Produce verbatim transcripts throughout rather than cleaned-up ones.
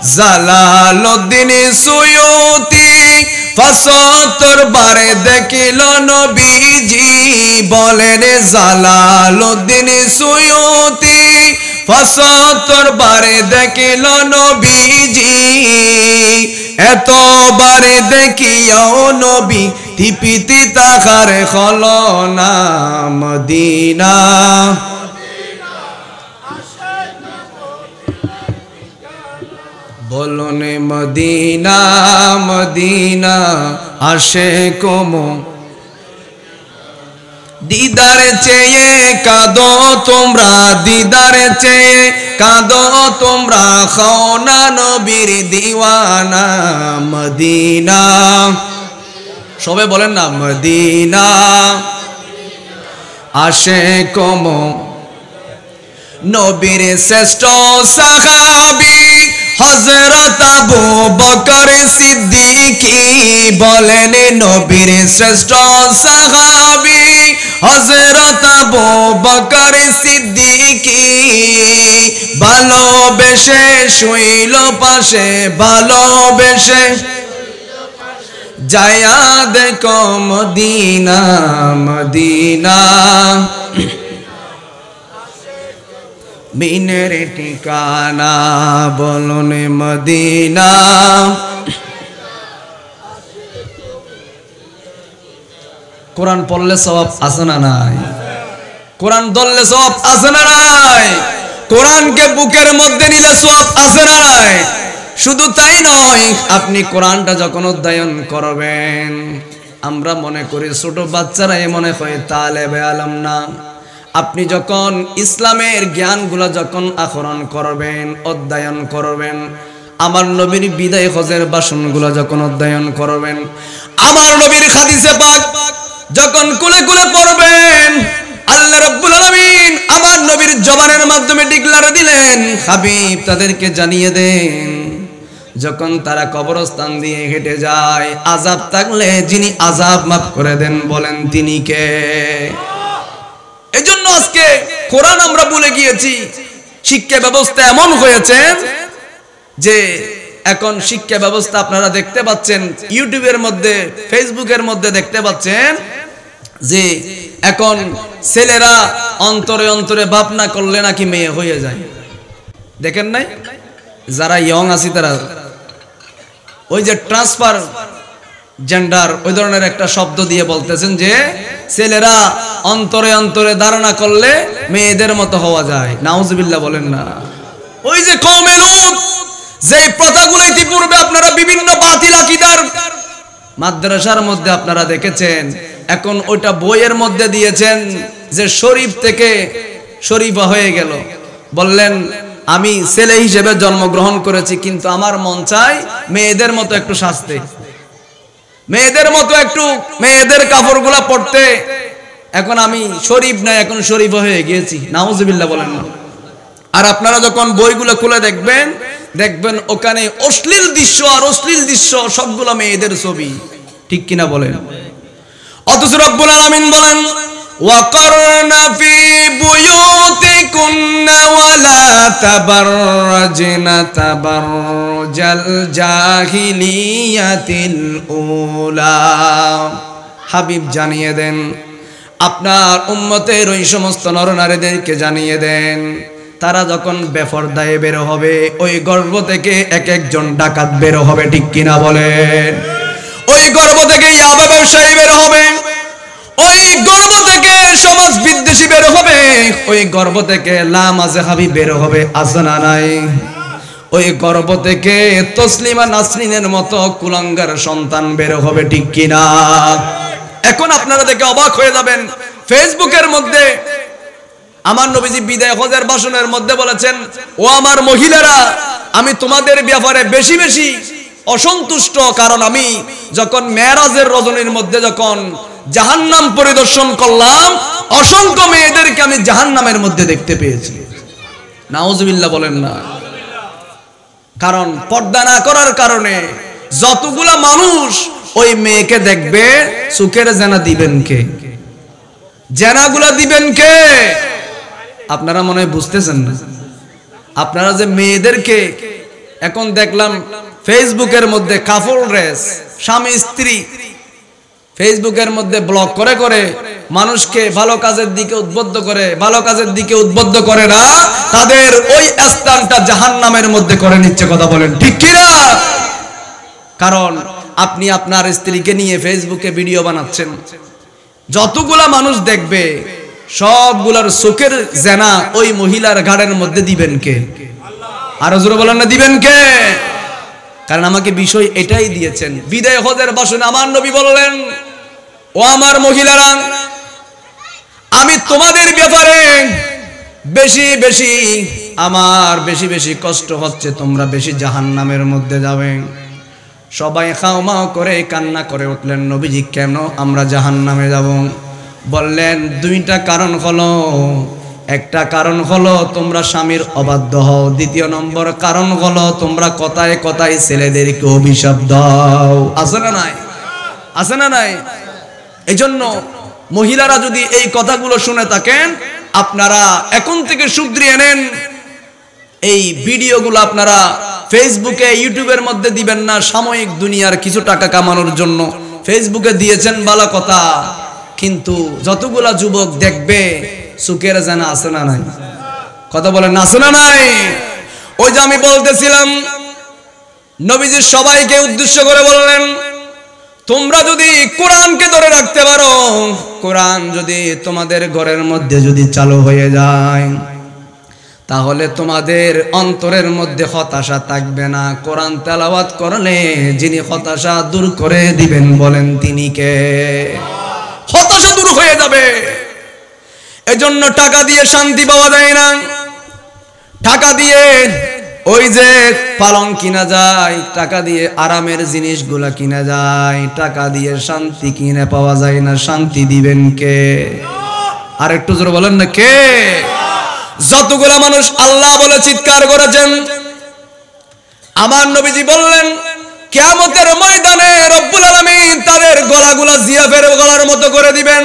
Jalaluddin Suyuti পঁচাত্তর বারে দেখিল নবীজি বলেন জালালউদ্দিন সুয়ুতি পঁচাত্তর বারে দেখিল নবীজি এতবারে দেখিয়াও নবী তিপিতি তাহার হলো না মদিনা বলুন মদিনা মদিনা আসে কমো দিদার চেয়ে কাঁদো তোমরা দিদার চেয়ে কাঁদো তোমরা খাও না নবীর দিওয়ানা মদিনা সবাই বলেন না মদিনা আসে কমো নবীর শ্রেষ্ঠ সাহাবী হযরত আবু বকর সিদ্দিকী বলেন নবীর শ্রেষ্ঠ সাহাবী হযরত আবু বকর সিদ্দিকী ভালোবেসে শুইল পাশে ভালোবেসে যায়া দেখো মদিনা মদিনা বিনের ঠিকানা বলুন মদিনা কোরআন পড়লে সওয়াব আছে না নাই কোরআন ধরলে সওয়াব আছে না নাই কোরআনকে বুকের মধ্যে নিলে সওয়াব আছে না নাই শুধু তাই নয় আপনি কোরআনটা যখন অধ্যয়ন করবেন আমরা মনে করি ছোট বাচ্চারা মনে হয় তালেবে আলম না আপনি যখন ইসলামের জ্ঞানগুলো যখন আহরণ করবেন অধ্যয়ন করবেন আমার নবীর বিদায় হজের ভাষণগুলো যখন অধ্যয়ন করবেন আমার নবীর হাদিসে পাক যখন কুলে কুলে পড়বেন আল্লাহ রাব্বুল আলামিন আমার নবীর জবানের মাধ্যমে ডিক্লার দিলেন হাবিব তাদেরকে জানিয়ে দেন যখন তারা কবরস্থান দিয়ে হেঁটে যায় আযাব থাকলে যিনি আযাব মাফ করে দেন বলেন তিনি কে এজন্য আজকে কোরআন আমরা ভুলে গিয়েছি শিক্ষা ব্যবস্থা এমন হয়েছে যে এখন শিক্ষা ব্যবস্থা আপনারা দেখতে পাচ্ছেন ইউটিউবের মধ্যে ফেসবুকের মধ্যে দেখতে পাচ্ছেন যে এখন ছেলেরা অন্তরে অন্তরে বাপ না করলে নাকি মেয়ে হয়ে যায় দেখেন নাই যারা ইয়ং আছে তারা ওই যে ট্রান্সফার জেন্ডার ওই ধরনের একটা শব্দ দিয়ে বলতেছেন যে ছেলেরা অন্তরে অন্তরে ধারণা করলে মেয়েদের মতো হওয়া যায় নাউজুবিল্লাহ বলেন না ওই যে কওমে লূত যে প্রথাগুলো ইতিপূর্বে আপনারা বিভিন্ন বাতিল আকীদার মাদ্রাসার মধ্যে আপনারা দেখেছেন এখন ওইটা বইয়ের মধ্যে দিয়েছেন যে শরীফ থেকে শরীফা হয়ে গেল বললেন আমি ছেলে হিসেবে জন্মগ্রহণ করেছি কিন্তু আমার মন চায় মেয়েদের মতো একটু সাজতে মেয়েদের মতো একটু মেয়েদের কাপড়গুলা পরতে এখন আমি শরীফ না এখন শরীফ হয়ে গিয়েছি নাউজুবিল্লাহ বলেন না আর আপনারা যখন বইগুলো খুলে দেখবেন দেখবেন ওখানে অশ্লীল দৃশ্য আর অশ্লীল দৃশ্য সবগুলো মেয়েদের ছবি ঠিক কিনা বলেন অথচ রব্বুল আলামিন বলেন ওয়াকারনা ফি বুয়ুতিকুন্না ওয়ালা তাবাররাজনা তাবাররুজাল জাহিলিয়াতিল উলা হাবিব জানিয়ে দেন আপনার উম্মতের ওই সমস্ত নরনারীদেরকে জানিয়ে দেন তারা যখন বেপরদায় বের হবে ওই গর্ভ থেকে এক একজন ডাকাত বের হবে ঠিক কিনা বলেন ওই গর্ভ থেকে ইয়াবা ব্যবসায়ী বের হবে ওই গর্ভ থেকে সমাজ বিদ্বেষী বের হবে ওই গর্ভ থেকে লামাযহাবী বের হবে আছে না নাই ওই গর্ভ থেকে তসলিমা নাসরিনের মতো কুলাঙ্গার সন্তান বের হবে ঠিক কিনা এখন আপনারা দেখে অবাক হয়ে যাবেন ফেসবুকের মধ্যে আমার নবীজি বিদায় হজের ভাষণের মধ্যে বলেছেন ও আমার মহিলারা আমি তোমাদের ব্যাপারে বেশি বেশি অসন্তুষ্ট কারণ আমি যখন মেরাজের রজনীর মধ্যে যখন জাহান্নাম পরিদর্শন করলাম অসংখ্য মেয়েদেরকে আমি জাহান্নামের মধ্যে দেখতে পেয়েছি নাউজুবিল্লাহ বলেন না কারণ পর্দা না করার কারণে যতগুলা মানুষ ওই মেয়েকে দেখবে চোখের জানা দিবেন কে জানাগুলা দিবেন কে আপনারা মনে হয় বুঝতেছেন না আপনারা যে মেয়েদেরকে এখন দেখলাম ফেসবুকের মধ্যে কাপল রেস, স্বামী স্ত্রী ফেসবুকের মধ্যে ব্লগ করে করে মানুষকে ভালো কাজের দিকে উদ্বুদ্ধ করে, ভালো কাজের দিকে উদ্বুদ্ধ করে না, তাদের ওই স্থানটা জাহান্নামের মধ্যে করে নিচ্ছে। কথা বলেন ঠিক কি না? কারণ আপনি আপনার স্ত্রীকে নিয়ে ফেসবুকে ভিডিও বানাচ্ছেন, যতগুলা মানুষ দেখবে সবগুলার চোখের জেনা ওই মহিলার ঘাড়ের মধ্যে দিবেন কে? আরো জোরে বলেন না, দিবেন কে? কারণ আমাকে বিষয় এটাই দিয়েছেন। বিদায় হজের ভাষণে আমার নবী বললেন, ও আমার মহিলারা, আমি তোমাদের ব্যাপারে বেশি বেশি আমার বেশি বেশি কষ্ট হচ্ছে, তোমরা বেশি জাহান্নামের মধ্যে যাবে। সবাই খাওমাও করে কান্না করে উঠলেন, নবীজি কেন আমরা জাহান্নামে যাব? বললেন দুইটা কারণ হলো, একটা কারণ হলো তোমরা স্বামীর অবাধ্য হও, দ্বিতীয় নম্বর কারণ হলো তোমরা কথায় কথায় ছেলেদেরকে অভিশাপ দাও। আছে না নাই? আছে না নাই? এই জন্য মহিলারা যদি এই কথাগুলো শুনে থাকেন, আপনারা এখন থেকে শুধরিয়ে নেন, এই ভিডিওগুলো আপনারা ফেসবুকে ইউটিউবের মধ্যে দিবেন না। সাময়িক দুনিয়ার কিছু টাকা কামানোর জন্য ফেসবুকে দিয়েছেন ভালো কথা, কিন্তু যতগুলা যুবক দেখবে সুখের জানা আছে না নাই? কথা বলেন আছে না নাই? ওই যে আমি বলতেছিলাম, নবীজি সবাইকে উদ্দেশ্য করে বললেন, তোমরা যদি কোরআনকে ধরে রাখতে পারো, কোরআন যদি তোমাদের ঘরের মধ্যে যদি চালু হয়ে যায়, তাহলে তোমাদের অন্তরের মধ্যে হতাশা থাকবে না। কোরআন তেলাওয়াত করলে যিনি হতাশা দূর করে দিবেন বলেন তিনি কে? হতাশা দূর হয়ে যাবে। এজন্য টাকা দিয়ে শান্তি পাওয়া যায় না, টাকা দিয়ে ওই যে পালং কিনা যায়, টাকা দিয়ে আরামের জিনিসগুলা কিনা যায়, টাকা দিয়ে শান্তি কিনে পাওয়া যায় না। শান্তি দিবেন কে? আর একটু জোরে বলেন না, কে? যতগুলা মানুষ আল্লাহ বলে চিৎকার করেছেন, আমার নবীজি বললেন কিয়ামতের ময়দানে রব্বুল আলামিন তাদের গলাগুলা জিরাফের গলার মতো করে দিবেন,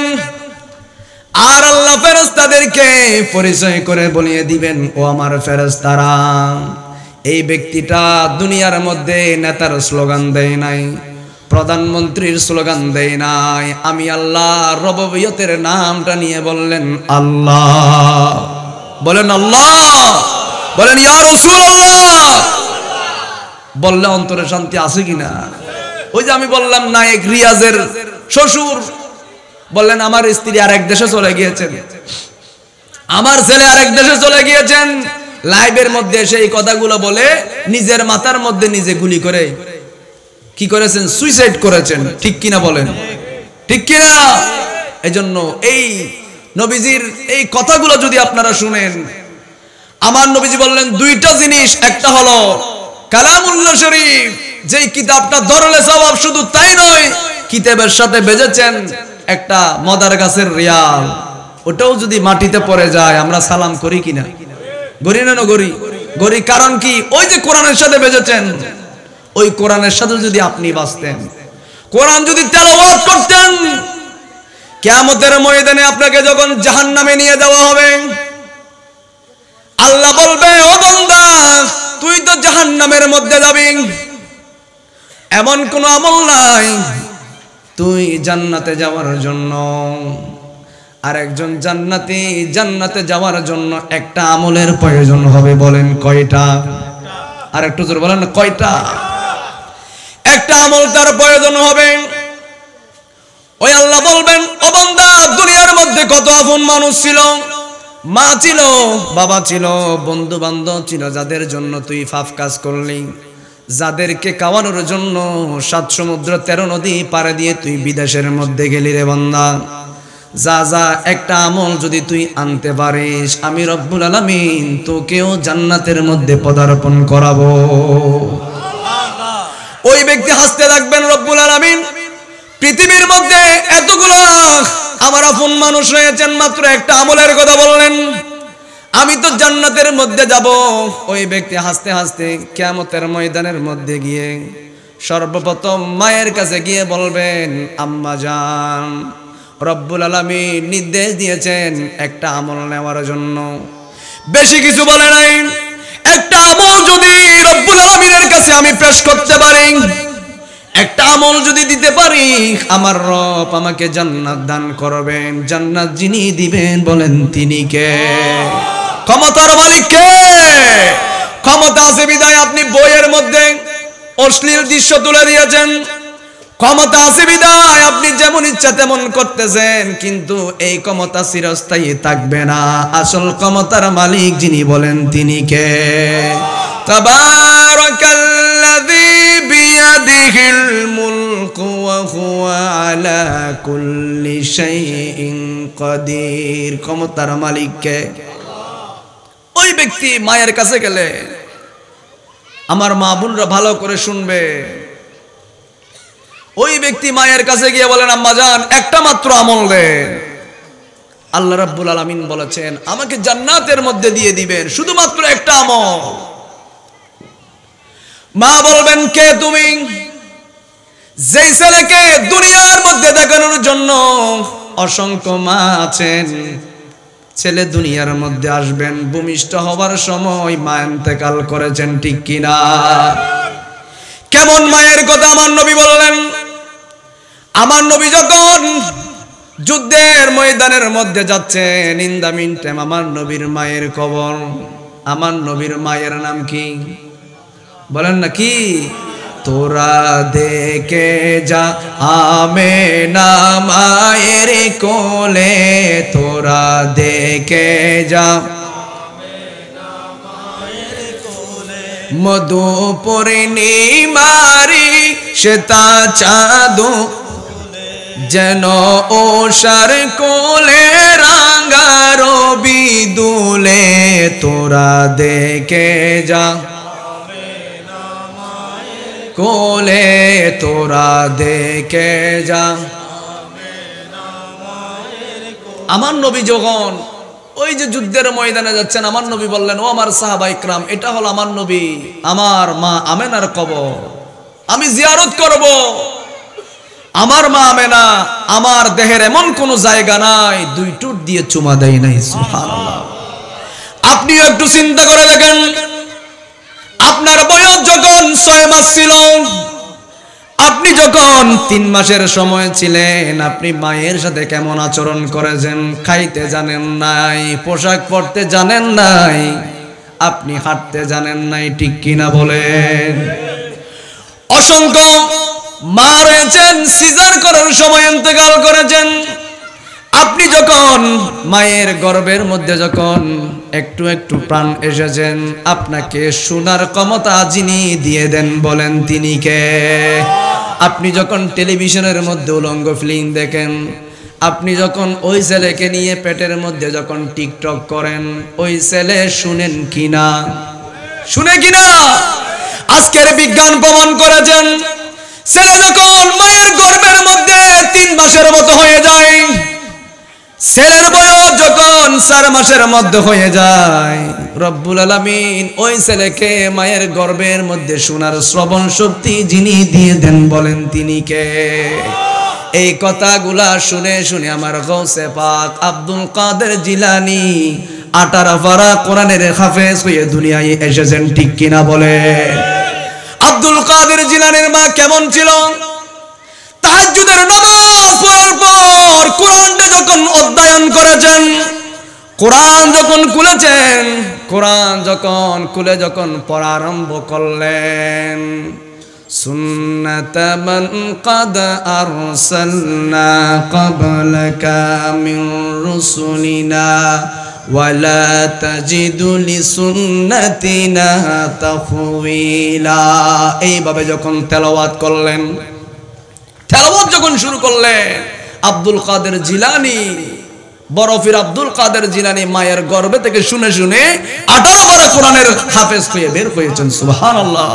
আর আল্লাহ ফেরেশতাদেরকে পরিচয় করে বলিয়ে দিবেন, ও আমার ফেরেশতারা, এই ব্যক্তিটা দুনিয়ার মধ্যে নেতার স্লোগান দেয় নাই, প্রধানমন্ত্রীর স্লোগান দেয় নাই, আমি আল্লাহ রব্বিয়তের নামটা নিয়ে বললেন আল্লাহ। বলেন আল্লাহ, বলেন ইয়া রাসূলুল্লাহ। বললে অন্তরে শান্তি আছে কিনা? ওই যে আমি বললাম নায়ক রিয়াজের শ্বশুর বললেন আমার স্ত্রী আরেক দেশে চলে গিয়েছেন, আমার ছেলে আরেক দেশে চলে গিয়েছেন। লাইভের মধ্যে এসে এই কথাগুলো বলে নিজের মাথার মধ্যে নিজে গুলি করে কি করেছেন? সুইসাইড করেছেন। ঠিক কিনা বলেন? ঠিক কিনা? এজন্য এই নবীজির এই কথাগুলো যদি আপনারা শুনেন, আমার নবীজি বললেন দুইটা জিনিস, একটা হলো কালামুল্লাহ শরীফ, যেই কিতাবটা ধরলে সওয়াব, শুধু তাই নয় কিতাবের সাথে বেজেছেন একটা মদার গাছের রিয়াল, ওটাও যদি মাটিতে পড়ে যায় আমরা সালাম করি কিনা? গরি না গরি? গরি। কারণ কি? ওই যে কোরআনের সাথে বেজেছেন, ওই কোরআনের সাথে যদি আপনি বাঁচতেন, কোরআন যদি তেলাওয়াত করতেন, কিয়ামতের ময়দানে আপনাকে যখন জাহান্নামে নিয়ে যাওয়া হবে, আল্লাহ বলবে ও বান্দা তুই তো জাহান্নামের মধ্যে যাবি, এমন কোন আমল নাই তুই জান্নাতে যাওয়ার জন্য। আর একজন জান্নাতি জান্নাতে যাওয়ার জন্য একটা আমলের প্রয়োজন হবে। বলেন কয়টা? আর একটু জোরে বলেন কয়টা? একটা আমল তার প্রয়োজন হবে। ওই আল্লাহ বলবেন ও বান্দা দুনিয়ার মধ্যে কত আপন মানুষ ছিল, মা ছিল, বাবা ছিল, বন্ধু বান্ধব ছিল, যাদের জন্য তুই পাপ কাজ করলি, যাদেরকে খাওয়ানোর জন্য সাত সমুদ্র তেরো নদী পাড়ে দিয়ে তুই বিদেশের মধ্যে গেলি রে বান্দা, যা যা একটা আমল যদি তুই আনতে পারিস, আমি রব্বুল আলামিন তোকেও জান্নাতের মধ্যে পদার্পণ করাবো। ওই ব্যক্তি হাসতে লাগবেন, রব্বুল আলামিন পৃথিবীর মধ্যে এতগুলো আমার আপন মানুষ রয়েছেন, মাত্র একটা আমলের কথা বললেন, আমি তো জান্নাতের মধ্যে যাব। ওই ব্যক্তি হাসতে হাসতে কিয়ামতের ময়দানের মধ্যে গিয়ে সর্বপ্রথম মায়ের কাছে গিয়ে বলবেন, আম্মা জান, রব্বুল আলামিন নির্দেশ দিয়েছেন একটা আমল নেওয়ার জন্য, বেশি কিছু বলে নাই, একটা আমল যদি রব্বুল আলামিনের আমি পেশ করতে পারি, একটা আমল যদি দিতে পারি, আমার রব আমাকে জান্নাত দান করবেন। জান্নাত যিনি দিবেন বলেন তিনি কে? ক্ষমতার মালিক কে? ক্ষমতা আছে বিদায় আপনি বইয়ের মধ্যে অশ্লীল দৃশ্য তুলে দিয়েছেন। ক্ষমতা আছে বিদায় আপনি যেমন ইচ্ছা তেমন করতেছেন, কিন্তু এই ক্ষমতা চিরস্থায়ী থাকবে না। আসল ক্ষমতার মালিক যিনি বলেন তিনি কে? তাবারাকাল্লাযী বিয়াদিহিল মুলকু ওয়া হুয়া আলা কুল্লি শাইইন কাদির। ক্ষমতার মালিক কে? ওই ব্যক্তি মায়ের কাছে গেলে, আমার মা বোনরা ভালো করে শুনবে, ওই ব্যক্তি মায়ের কাছে গিয়ে বলেন, আম্মা জান একটা মাত্র আমল দেন। আল্লাহ রাব্বুল আলামিন বলেছেন আমাকে জান্নাতের মধ্যে দিয়ে দিবেন, শুধুমাত্র একটা আমল। মা বলবেন, কে তুমি? যেই ছেলেকে দুনিয়ার মধ্যে দেখানোর জন্য অসংখ্য মা আছেন, ছেলে দুনিয়ার মধ্যে আসবেন, ভূমিষ্ঠ হবার সময় মা ইন্তেকাল করেছেন, ঠিক কিনা? কেমন মায়ের কথা আমার নবী বললেন। আমার নবী যখন যুদ্ধের ময়দানের মধ্যে যাচ্ছেন, ইন দা মিন টাইম আমার নবীর মায়ের কবর। আমার নবীর মায়ের নাম কি বলেন না? কি? তোরা দেখে যা আমেনা মায়ের কোলে, তোরা দেখে যা মধু পূর্ণিমারি শ্বেতা চাঁদ যেন ওষার কোলে রাঙা রবি দুলে, তোরা দেখে যা কোলে, তোরা দেখে যা। আমার নবী যখন ওই যে যুদ্ধের ময়দানে যাচ্ছেন, আমার নবী বললেন, ও আমার সাহাবা ইকরাম, এটা হলো আমার নবী, আমার মা আমেনার কবর, আমি জিয়ারত করব। আমার মা আমেনা, আমার দেহের এমন কোন জায়গা নাই দুই টুট দিয়ে চুমা দেয় নাই। সুবহানাল্লাহ। আপনিও একটু চিন্তা করে দেখেন, আপনার বয়স যখন ছয় মাস ছিল, আপনি যখন তিন মাসের সময় ছিলেন, আপনি মায়ের সাথে কেমন আচরণ করেছেন? খাইতে জানেন নাই, পোশাক পরতে জানেন নাই, আপনি হাঁটতে জানেন নাই, ঠিক কিনা বলেন? অসংখ্য মা রয়েছেন সিজার করার সময় ইন্তেকাল করেছেন। আপনি যখন মায়ের গর্ভের মধ্যে যখন একটু একটু প্রাণ এসেছেন, আপনাকে শোনার ক্ষমতা যিনি দিয়ে দেন বলেন তিনি কে? আপনি যখন টেলিভিশনের মধ্যে উলঙ্গ ফিল্ম দেখেন, আপনি যখন ওই ছেলেকে নিয়ে পেটের মধ্যে যখন টিকটক করেন, ওই ছেলে শুনেন কিনা? শুনে কিনা? আজকের বিজ্ঞান প্রমাণ করেছেন, ছেলে যখন মায়ের গর্ভের মধ্যে তিন মাসের মতো হয়ে যায়, ছেলের বয়স যখন চার মাসের মধ্যে হয়ে যায়, রব্বুল আলামিন ওই ছেলেকে মায়ের গর্ভের মধ্যে শোনার শ্রবণ শক্তি যিনি দিয়ে দেন বলেন তিনি কে? এই কথাগুলা শুনে শুনে আমার গৌসে পাক আব্দুল কাদের জিলানী আঠারো পারা কোরআনের হাফেজ হয়ে দুনিয়ায় এসেছেন, ঠিক কিনা বলে? আব্দুল কাদের জিলানীর মা কেমন ছিল? তাহাজ্জুদের নামাজ পড়ার পর কোরআনটা যখন অধ্যয়ন করেছেন, কোরআন যখন খুলেছেন, কোরআন যখন খুলে যখন পড়া আরম্ভ করলেন, সুন্নাতা মান কাদ আরসালনা ক্বাবলাকা মিন রুসুলিনা ওয়ালা তাজিদু লিসুন্নাতিনা তাহওয়িলা। এইভাবে যখন তেলাওয়াত করলেন, তেলাওয়াত যখন শুরু করলেন, আব্দুল কাদের জিলানী, বরফির আব্দুল কাদের জিলানী মায়ের গর্ভে থেকে শুনে শুনে আঠারো বার কোরআনের হাফেজ হয়ে বের হয়েছেন। সুবহানাল্লাহ।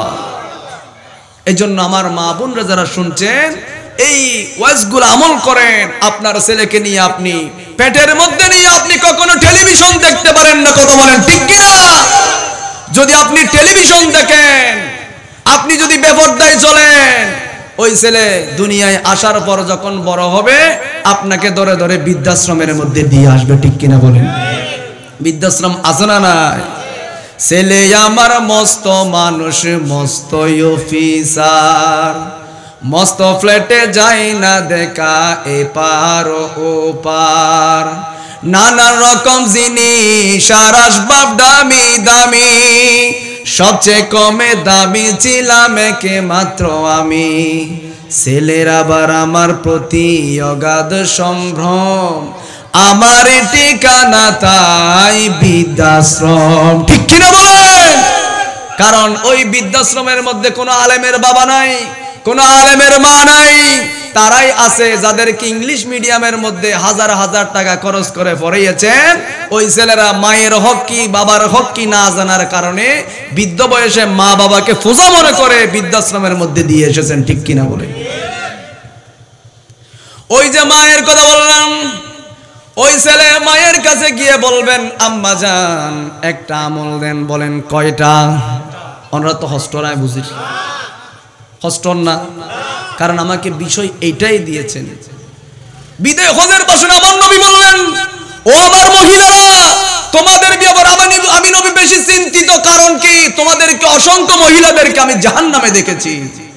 এই জন্য আমার মা বোনরা যারা শুনছেন, এই ওয়াজগুলো আমল করেন। আপনার ছেলেকে নিয়ে আপনি পেটের মধ্যে নিয়ে আপনি কখনো টেলিভিশন দেখতে পারেন না, কথা বলেন ঠিক কিনা? যদি আপনি টেলিভিশন দেখেন, আপনি যদি বেপরদায় চলেন, ওই ছেলে দুনিয়ায় আসার পর যখন বড় হবে, আপনাকে ধরে ধরে বৃদ্ধাশ্রমের মধ্যে দিয়ে আসবে, ঠিক কিনা বলেন? বৃদ্ধাশ্রম আছে না নাই? ছেলে আমার মস্ত মানুষ মস্ত অফিসার, মস্ত ফ্ল্যাটে যাই না দেখা এপার ও পার, নানা রকম জিনিস আর আসবাব দামি দামি, সবচেয়ে কমে দামি ছিলাম একে মাত্র আমি। ছেলের আবার আমার প্রতি অগাধ সম্ভ্রম, আমার ঠিকানা তাই বৃদ্ধাশ্রম। ঠিক কিনা বলেন? কারণ ওই বৃদ্ধাশ্রমের মধ্যে কোনো আলেমের বাবা নাই, কোনো আলেমের মা নাই, তারাই আছে যাদেরকে ইংলিশ মিডিয়ামের মধ্যে হাজার হাজার টাকা খরচ করে পড়িয়েছেন। ওই ছেলেরা মায়ের হক কি বাবার হক কি না জানার কারণে বৃদ্ধ বয়সে মা বাবাকে ফোজা মনে করে বৃদ্ধাশ্রমের মধ্যে দিয়ে এসেছেন। ঠিক কিনা বলে? ওই যে মায়ের কথা বললাম, ওই ছেলে মায়ের কাছে গিয়ে বলবেন আম্মা জান একটা আমল দেন। বলেন কয়টা? ওনারা তো হস্টরায় বুঝি, হস্টর না, কারণ আমাকে বিষয় এইটাই দিয়েছেন। বিদায় হজের বসে আমার নবী বললেন, ও আমার মহিলারা, তোমাদের ব্যাপারে আমি আমি নবী বেশি চিন্তিত। কারণ কি? তোমাদেরকে অসংখ্য মহিলাদেরকে আমি জাহান্নামে দেখেছি।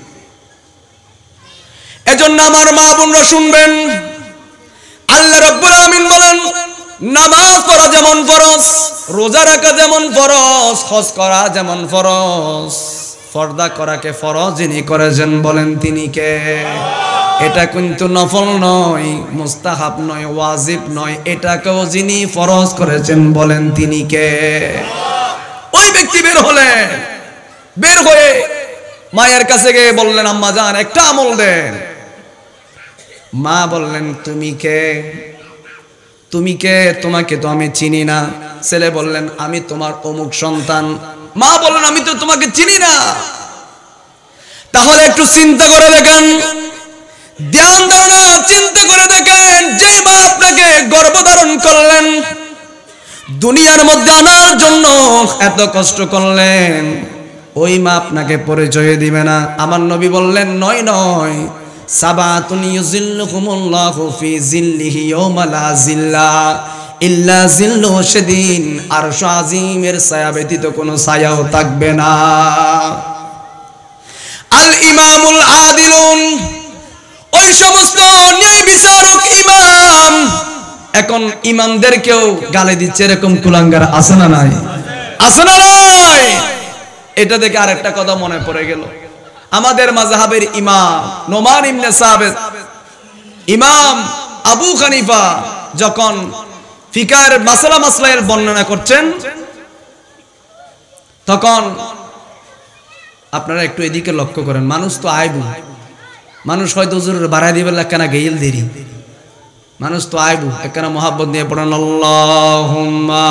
এজন্য আমার মা বোনরা শুনবেন, আল্লাহ রাব্বুল আলামিন বলেন নামাজ পড়া যেমন ফরজ, রোজা রাখা যেমন ফরজ, হজ করা যেমন ফরজ, পর্দা করাকে ফরজ যিনি করেছেন বলেন তিনি কে? এটা কিন্তু নফল নয়, মুস্তাহাব নয়, ওয়াজিব নয়, এটাকেও যিনি ফরজ করেছেন বলেন তিনি কে? ওই ব্যক্তি বের হলেন, বের হয়ে মায়ের কাছে গিয়ে বললেন আম্মা জান একটা আমল দেন। মা বললেন তুমি কে? তুমি কে? তোমাকে তো আমি চিনি না। ছেলে বললেন আমি তোমার অমুক সন্তান। মা বললেন আমি তো তোমাকে চিনি না। তাহলে একটু চিন্তা করে দেখেন, ধ্যান ধারণা চিন্তা করে দেখেন, যে মা আপনাকে গর্ভধারণ করলেন, দুনিয়ার মধ্যে আনার জন্য এত কষ্ট করলেন, ওই মা আপনাকে পরিচয় দিবে না? আমার নবী বললেন নয় নয়, সাবাতুন ইউজিল্লুহুমুল্লাহু ফি জিল্লিহি ইয়াওমা লা জিল্লা ইল্লা জিল্লু, সেদিন আরশ আজিমের ছায়া ব্যতীত কোনো ছায়াও থাকবে না। আল ইমামুল আদিলুন, ওই সমস্ত ন্যায় বিচারক ইমাম। এখন ইমামদেরকেও গালি দিচ্ছে এরকম কুলাঙ্গার আছে না নাই? আছে না নাই? এটা দেখে আরেকটা কথা মনে পড়ে গেল। আমাদের মাযহাবের ইমাম নোমান ইবনে সাবিত, ইমাম আবু হানিফা যখন ফিকার মাসলা মাসলায়ের বর্ণনা করছেন, তখন আপনারা একটু এদিকে লক্ষ্য করেন। মানুষ তো আইবু, মানুষ হয়তো হুজুরের বাড়াই দিবে কেনা গেইল দেরি, মানুষ তো আইবু একখানা মোহাব্বত নিয়ে পড়েন আল্লাহুম্মা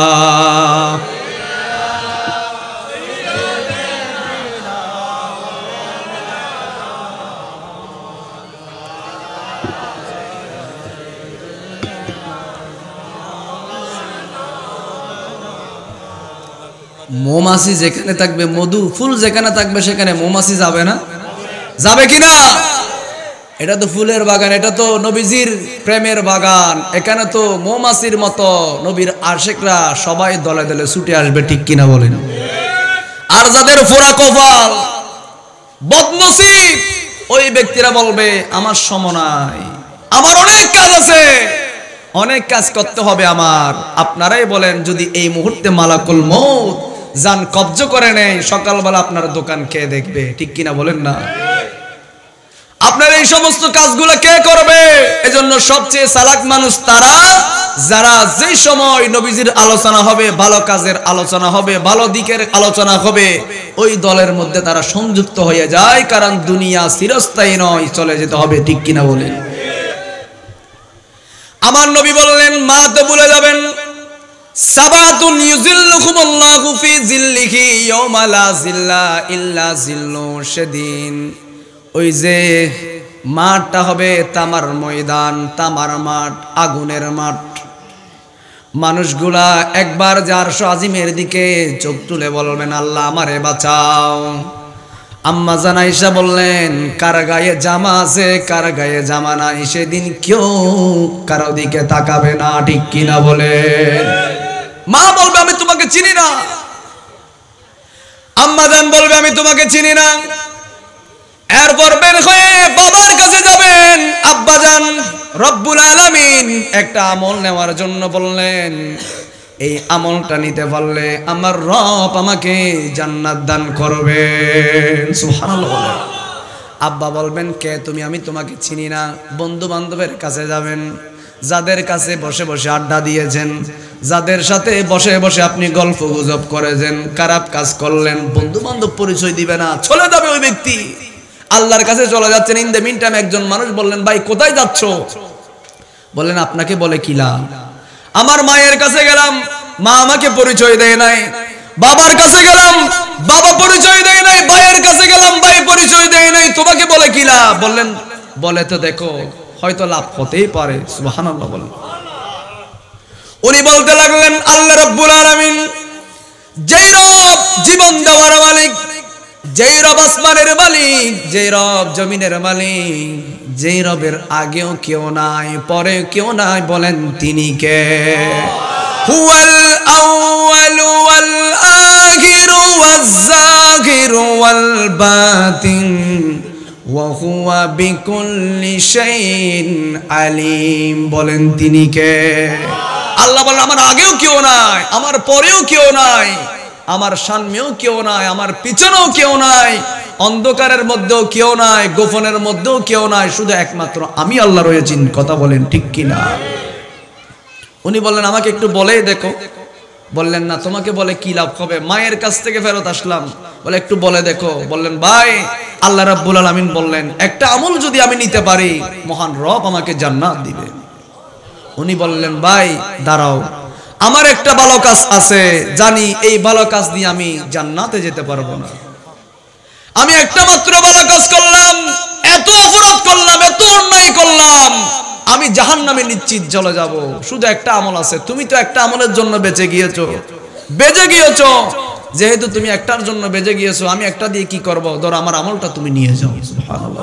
মৌমাছি যেখানে থাকবে, মধু ফুল যেখানে থাকবে সেখানে মৌমাছি যাবে না? যাবে কিনা? এটা তো ফুলের বাগান, এটা তো নবীজির প্রেমের বাগান। এখানে তো মৌমাছির মতো নবীর আশিকরা সবাই দলে দলে ছুটে আসবে। ঠিক কিনা বলেন? আর যাদের ফোড়া কপাল, বদনসিব, ওই ব্যক্তিরা বলবে আমার সময় নাই, আমার অনেক কাজ আছে, অনেক কাজ করতে হবে আমার। আপনারাই বলেন, যদি এই মুহূর্তে মালাকুল মউত জান কব্জ করে নেয়, সকালবেলা আপনার দোকান কে দেখবে? ঠিক কিনা বলেন না? আপনার এই সমস্ত কাজগুলো কে করবে? এজন্য সবচেয়ে চালাক মানুষ তারা যারা যে সময় নবীজির আলোচনা হবে, ভালো কাজের আলোচনা হবে, ভালো দিকের আলোচনা হবে, ওই দলের মধ্যে তারা সংযুক্ত হয়ে যায়। কারণ দুনিয়া চিরস্থায়ী নয়, চলে যেতে হবে। ঠিক কিনা বলেন? আমার নবী বললেন মা তো ভুলে যাবেন, সাবাতুন ইউজিল্লুহুমুল্লাহু ফি জিল্লিহি ইয়াওমা লা জিল্লা ইল্লা জিল্লু, সেদিন ওই যে মাঠটা হবে তামার ময়দান, তামার মাঠ, আগুনের মাঠ। মানুষগুলা একবার যে আরশ আজিমের দিকে চোখ তুলে বলবেন আল্লাহ আমারে বাঁচাও। আম্মা জান আয়েশা বললেন কার গায়ে জামা আছে কার গায়ে জামা নাই, সেদিন কেউ কারো দিকে তাকাবে না। ঠিক কিনা বলেন? মা বলবে আমি তোমাকে চিনি না, আম্মা জান বলবে আমি তোমাকে চিনি না। এরপর বের হয়ে বাবার কাছে যাবেন। আব্বা জান রব্বুল আলামিন একটা আমল নেওয়ার জন্য বললেন, এই আমলটা নিতে পারলে আমার রব আমাকে জান্নাত দান করবেন। সুবহানাল্লাহ। আব্বা বলবেন কে তুমি? আমি তোমাকে চিনি না। বন্ধু বান্ধবের কাছে যাবেন, যাদের কাছে বসে বসে আড্ডা দিয়েছেন, যাদের সাথে বসে বসে আপনি গল্প গুজব করেছেন, খারাপ কাজ করলেন, বন্ধু বান্ধব পরিচয় দিবে না, চলে যাবে ওই ব্যক্তি। আল্লাহর কাছে চলে যাচ্ছেন। ইন দ্য মিন টাইম একজন মানুষ বললেন, ভাই কোথায় যাচ্ছ? বললেন আপনাকে বলে কিলা? আমার মায়ের কাছে গেলাম, মা আমাকে পরিচয় দেয় নাই। বাবার কাছে গেলাম, বাবা পরিচয় দেয় নাই। ভাইয়ের কাছে গেলাম, ভাই পরিচয় দেয় নাই। তোমাকে বলে কিলা? বললেন বলে তো দেখো, হয়তো লাভ হতেই পারে। সুবহানাল্লাহ বলেন। উনি বলতে লাগলেন, আল্লাহ রাব্বুল আলামিন যেই রব জীবন দেওয়ার মালিক, যেই রব আসমানের মালিক, যেই রব জমিনের মালিক, যেই রবের আগেও কেউ নাই, পরে কেউ নাই, বলেন তিনি কে? হুয়াল আউয়ালু ওয়াল আখিরু ওয়াজ যাহিরু ওয়াল বাতিন ওয়া হুয়া বিকুল্লি শাইইন আলিম। বলেন তিনি কে? আল্লাহ বলেন আমার আগেও কেউ নাই, আমার পরেও কেউ নাই, আমার সামনেও কেউ নাই, আমার পিছনেও কেউ নাই, অন্ধকারের মধ্যেও কেউ নাই, গোপনের মধ্যেও কেউ নাই, শুধু একমাত্র আমি আল্লাহ রয়েছি। কথা বলেন ঠিক কিনা? উনি বললেন আমাকে একটু বলেই দেখো। বললেন না, তোমাকে বলে কি লাভ হবে? মায়ের কাছ থেকে ফেরত আসলাম, বলে একটু বলে দেখো। বললেন ভাই আল্লাহ রাব্বুল আলামিন বললেন একটা আমল যদি আমি নিতে পারি, মহান রব আমাকে জান্নাত দিবে। উনি বললেন ভাই দাঁড়াও, আমার একটা ভালো কাজ আছে, জানি এই ভালো কাজ দিয়ে আমি জান্নাতে যেতে পারবো না। আমি একটা মাত্র ভালো কাজ করলাম, এত অপরাধ করলাম, এত অন্যায় করলাম, আমি জাহান্নামে নিশ্চিত চলে যাব। শুধু একটা আমল আছে, তুমি তো একটা আমলের জন্য বেঁচে গিয়েছো, বেঁচে গিয়েছো। যেহেতু তুমি একটার জন্য বেঁচে গিয়েছো, আমি একটা দিয়ে কি করব? ধরো আমার আমলটা তুমি নিয়ে যাও। সুবহানাল্লাহ।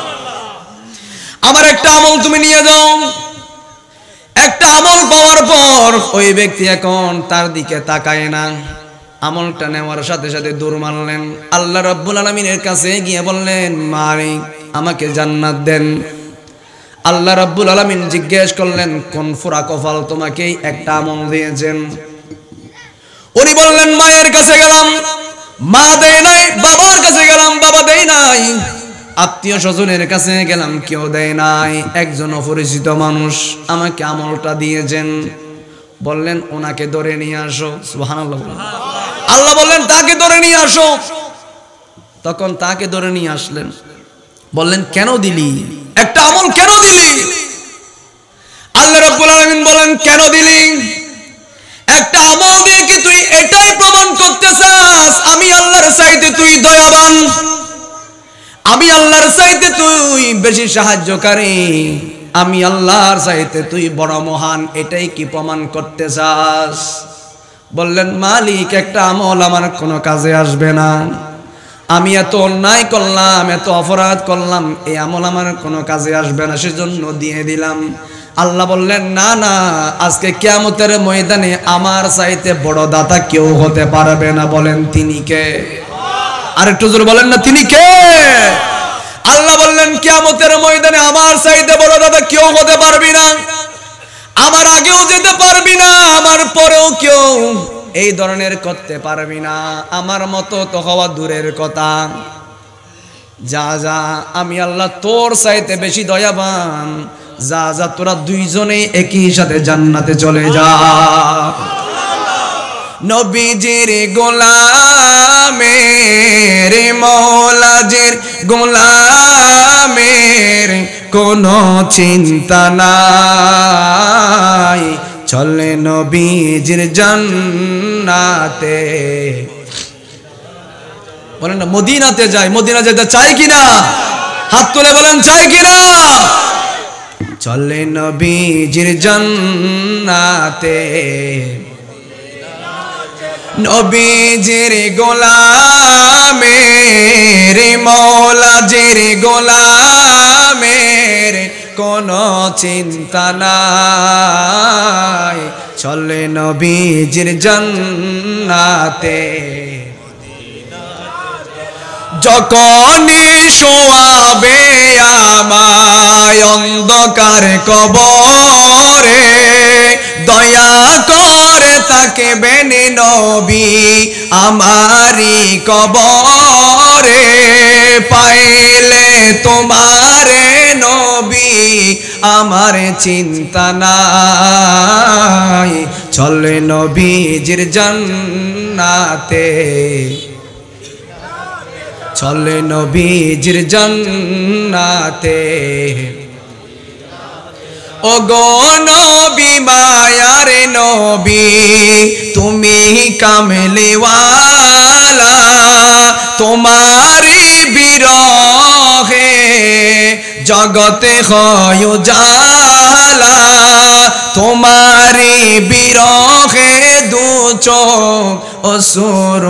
আমার একটা আমল তুমি নিয়ে যাও। একটা আমল পাওয়ার পর ওই ব্যক্তি এখন তার দিকে তাকায় না। আমলটা নেওয়ার সাথে সাথে দৌড় মারলেন, আল্লাহ রাব্বুল আলামিনের কাছে গিয়ে বললেন মালিক আমাকে জান্নাত দেন। আল্লাহ রাব্বুল আলামিন জিজ্ঞেস করলেন কোন ফুরা কপাল তোমাকে একটা আমল দিয়েছেন? উনি বললেন মায়ের কাছে গেলাম, মা দেয় নাই। বাবার কাছে গেলাম, বাবা দেয় নাই। আত্মীয় স্বজনের কাছে গেলাম, কেউ দেয় নাই। একজন অপরিচিত মানুষ আমাকে আমলটা দিয়েছেন। বললেন ওনাকে ধরে নিয়ে আসো। সুবহানাল্লাহ। আল্লাহ বললেন তাকে ধরে নিয়ে আসো। তখন তাকে ধরে নিয়ে আসলেন। বললেন কেন দিলি? একটা আমল কেন দিলি? আল্লাহ রাব্বুল আলামিন বলেন কেন দিলি? একটা আমল দিয়ে কি তুই এটাই প্রমাণ করতে চাস আমি আল্লাহর চাইতে তুই দয়াবান, আমি আল্লাহর চাইতে তুই বেশি সাহায্যকারী, আমি আল্লাহর চাইতে তুই বড় মহান, এটাই কি প্রমাণ করতে চাস? বললেন মালিক একটা আমল আমার কোনো কাজে আসবে না, আমি এত অন্যায় করলাম, এত অপরাধ করলাম, এই আমল আমার কোনো কাজে আসবে না, সেজন্য দিয়ে দিলাম। আল্লাহ বললেন না না, আজকে কিয়ামতের ময়দানে আমার চাইতে বড় দাতা কেউ হতে পারবে না। বলেন তিনি কে? আর একটু জোরে বলেন না তিনি কে? আল্লাহ বললেন কিয়ামতের ময়দানে আমার চাইতে বড় দাতা কেউ হতে পারবি না, আমার আগেও যেতে পারবি না, আমার পরেও কেউ এই ধরনের করতে পারবি না, আমার মতো তো হওয়া দূরের কথা। যা যা আমি আল্লাহ তোর চাইতে বেশি দয়াবান, যা যা তোরা দুইজনে একই সাথে জান্নাতে চলে যা। নবীজির গোলামের মওলাজির গোলামের কোনো চিন্তা নাই, চলে নবীজির জান্নাতে। বলেন না মদিনাতে যাই, মদিনা যেতে চাই কিনা? হাত তুলে বলেন চাই কিনা? চলে নবীজির জান্নাতে, নবীজির গোলামের মওলাজির গোলামের কোনো চিন্তা নাই, চলে নবীজির জান্নাতে। যখনই শোয়াবে আমায় অন্ধকার কবরে দয়া করে তাকবেন নবী আমারি কবরে পাইলে তোমারে নবী আমার চিন্তা নাই চলে নবীজির জান্নাতে চলে নবীজির জান্নাতে ও গো নবী মায়ার নবী তুমি কামলিওয়ালা তোমারি বিরহে জগতে হয় জালা তোমারি বিরহে দু চোখ অসুর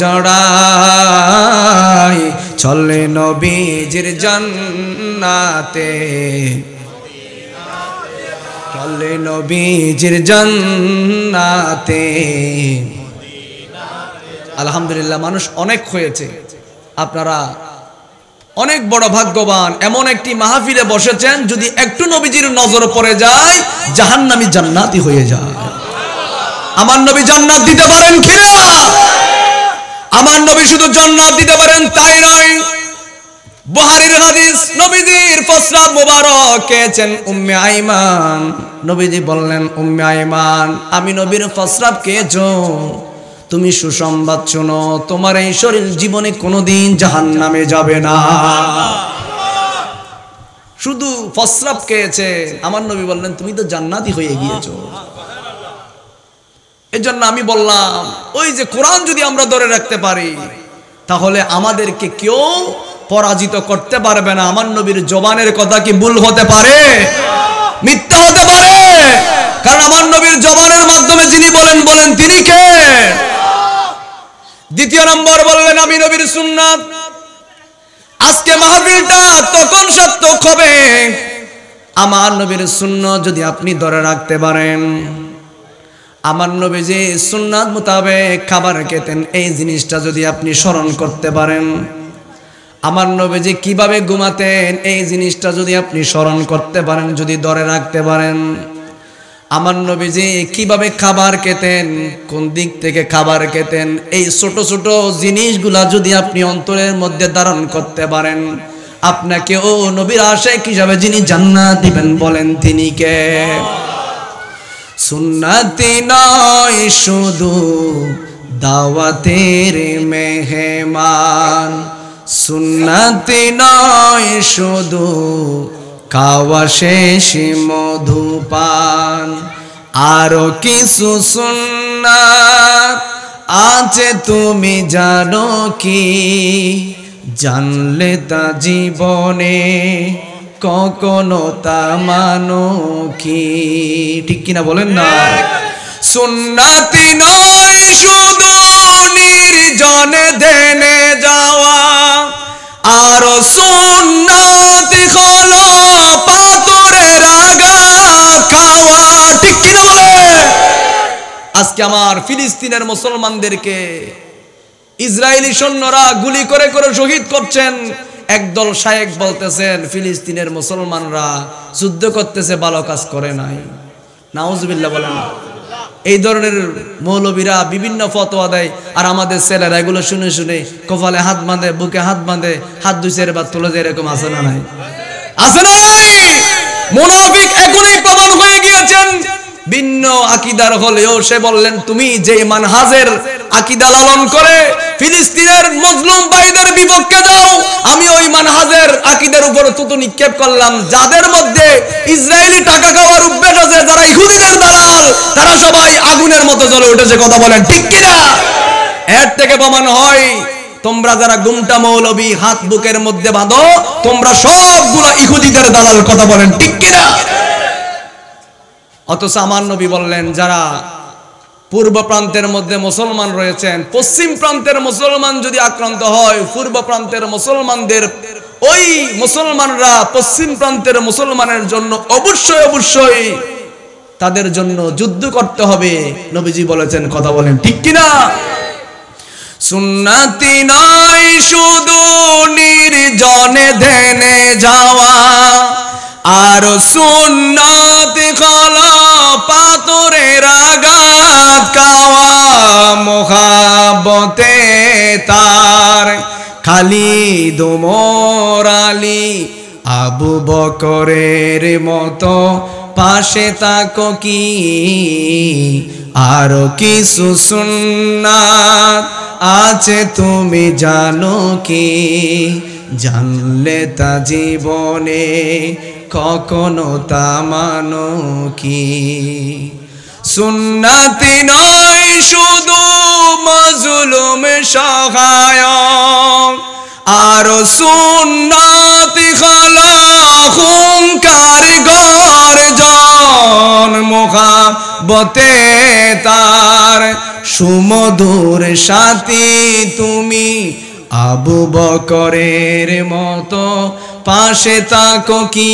জড়াই চলে নবীজির জান্নাতে চলে নবীজির জান্নাতে আলহামদুলিল্লাহ মানুষ অনেক হয়েছে আপনারা অনেক বড় ভাগ্যবান এমন একটি মাহফিলে বসেছেন যদি একটু নবীজির নজর পড়ে যায় জাহান্নামী জান্নাতি হয়ে যায় আমার নবী জান্নাত দিতে পারেন কিনা আমার নবী শুধু জান্নাত দিতে পারেন তাই নয় বুখারীর হাদিস নবীজির প্রস্রাব মোবারক খেয়েছেন উম্মে আইমান নবীজি বললেন উম্মে আইমান আমি নবীর প্রস্রাব খেয়েছো তুমি সুসংবাদ শোনো তোমার এই শরীর জীবনে কোনোদিন জাহান্নামে যাবে না শুধু প্রস্রাব খেয়েছে আমার নবী বললেন তুমি তো জান্নাতি হয়ে গিয়েছো এজন্য আমি বললাম ওই যে কোরআন যদি আমরা ধরে রাখতে পারি তাহলে আমাদেরকে কেউ পরাজিত করতে পারবে না আমার নবীর জবানের কথা কি ভুল হতে পারে মিথ্যা হতে পারে কারণ আমার নবীর জবানের মাধ্যমে যিনি বলেন বলেন তিনি কে দ্বিতীয় নম্বর বললেন আমি নবীর সুন্নাত আজকে মাহফিলটা তখন সার্থক হবে আমার নবীর সুন্নাত যদি আপনি ধরে রাখতে পারেন আমার নবী যে সুন্নাত মোতাবেক খাবার খেতেন এই জিনিসটা যদি আপনি স্মরণ করতে পারেন আমার নবী যে কিভাবে ঘুমাতেন এই জিনিসটা যদি আপনি স্মরণ করতে পারেন যদি ধরে রাখতে পারেন আমার নবী যে কিভাবে খাবার খেতেন কোন দিক থেকে খাবার খেতেন এই ছোট ছোট জিনিসগুলা যদি আপনি অন্তরের মধ্যে ধারণ করতে পারেন আপনাকে ও নবীর আশিক হিসাবে যিনি জান্নাত দিবেন বলেন তিনি কে সুন্নতি নয় শুধু দাওয়াতের মেহমান সুন্নতি নয় শুধু খাওয়া শেষ মধুপান আরো কিছু সুন্নাত আছে তুমি জানো কি জানলে তা জীবনে কখনো তা মানো কি ঠিক কিনা বলেন না সুন্নতি নয় শুধু নির্জনে ধ্যানে যাওয়া আর সুন্নতি হলো পাথরের আগা খাওয়া ঠিক কিনা বলে আজকে আমার ফিলিস্তিনের মুসলমানদেরকে ইসরায়েলি সৈন্যরা গুলি করে করে শহীদ করছেন একদল শায়েখ বলতেছেন ফিলিস্তিনের মুসলমানরা যুদ্ধ করতেছে ভালো কাজ করে নাই নাউজুবিল্লাহ বলেন এই ধরনের মৌলবীরা বিভিন্ন ফতোয়া দেয় আর আমাদের ছেলেরা এগুলো শুনে শুনে কপালে হাত বাঁধে বুকে হাত বাঁধে হাত দুইছের বা তুলে যায় এরকম আছে না নাই আছে না নাই মুনাফিক এখনই প্রমাণ হয়ে গিয়েছেন ভিন্ন আকীদার হলেও সে বললেন তুমি যে মানহাজের আকীদা লালন করে ফিলিস্তিনের মজলুম ভাইদের বিপক্ষে যাও আমি ওই মানহাজের আকীদার উপর থুতু নিক্ষেপ করলাম যাদের মধ্যে ইসরায়েলি টাকা খাওয়ার অভ্যাস আছে যারা ইহুদিদের দালাল তারা সবাই আগুনের মতো জ্বলে উঠেছে কথা বলেন ঠিক কিনা এর থেকে প্রমাণ হয় তোমরা যারা গুমটা মৌলবী হাত বুকের মধ্যে বাঁধো তোমরা সবগুলো ইহুদিদের দালাল কথা বলেন ঠিক কিনা অথচ আমার নবী বললেন যারা পূর্ব প্রান্তের মধ্যে মুসলমান রয়েছেন পশ্চিম প্রান্তের মুসলমান যদি আক্রান্ত হয় পূর্ব প্রান্তের মুসলমানদের ওই মুসলমানরা পশ্চিম প্রান্তের মুসলমানের জন্য অবশ্যই অবশ্যই তাদের জন্য যুদ্ধ করতে হবে নবীজি বলেছেন কথা বলেন ঠিক কিনা সুন্নতি নয় শুধু নির্জনে ধ্যানে যাওয়া, আর সুন্নতি হলো পাথরের আঘাত খাওয়া, মোহাব্বতে তার খালিদ ওমর আলী আবু বকরের মতো পাশে তাকো কি, আর কিছু সুন্নাত আছে তুমি জানো কি, জানলে তা জীবনে কখনো তা মানো কি। সুন্নতি নয় শুধু মাজলুম সহায়ক, আর সুন্নতি হলো হুঙ্কার গর্জন, মোহাব্বতে তার সুমধুর সাথী তুমি আবু বকরের মতো পাশে তাকো কি,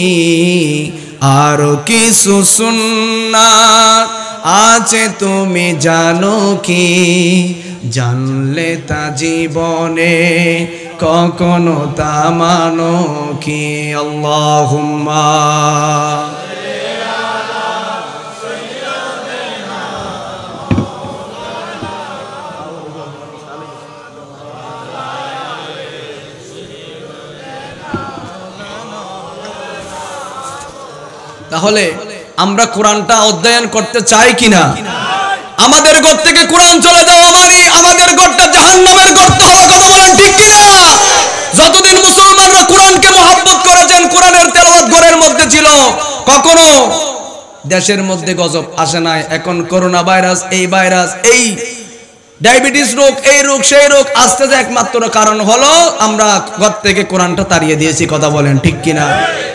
আর কিছু সুন্নাত আছে তুমি জানো কি, জানলে তা জীবনে কখনো তা মানো কি। আল্লাহুম্মা তাহলে আমরা কোরআনটা অধ্যয়ন করতে চাই কিনা? আমাদের ঘর থেকে কোরআন চলে যাওয়া মানে আমাদের ঘরটা জাহান্নামের গর্ত হওয়া, কথা বলেন ঠিক কিনা? যতদিন মুসলমানরা কোরআনকে মহব্বত করেছেন, কোরআনের তেলাওয়াত ঘরের মধ্যে ছিল, কখনো দেশের মধ্যে গজব আসে নাই। এখন করোনা ভাইরাস, এই ভাইরাস, এই ডায়াবেটিস রোগ, এই রোগ, সেই রোগ আসতে যে একমাত্র কারণ হলো আমরা ঘর থেকে কোরআনটা তাড়িয়ে দিয়েছি, কথা বলেন ঠিক কিনা?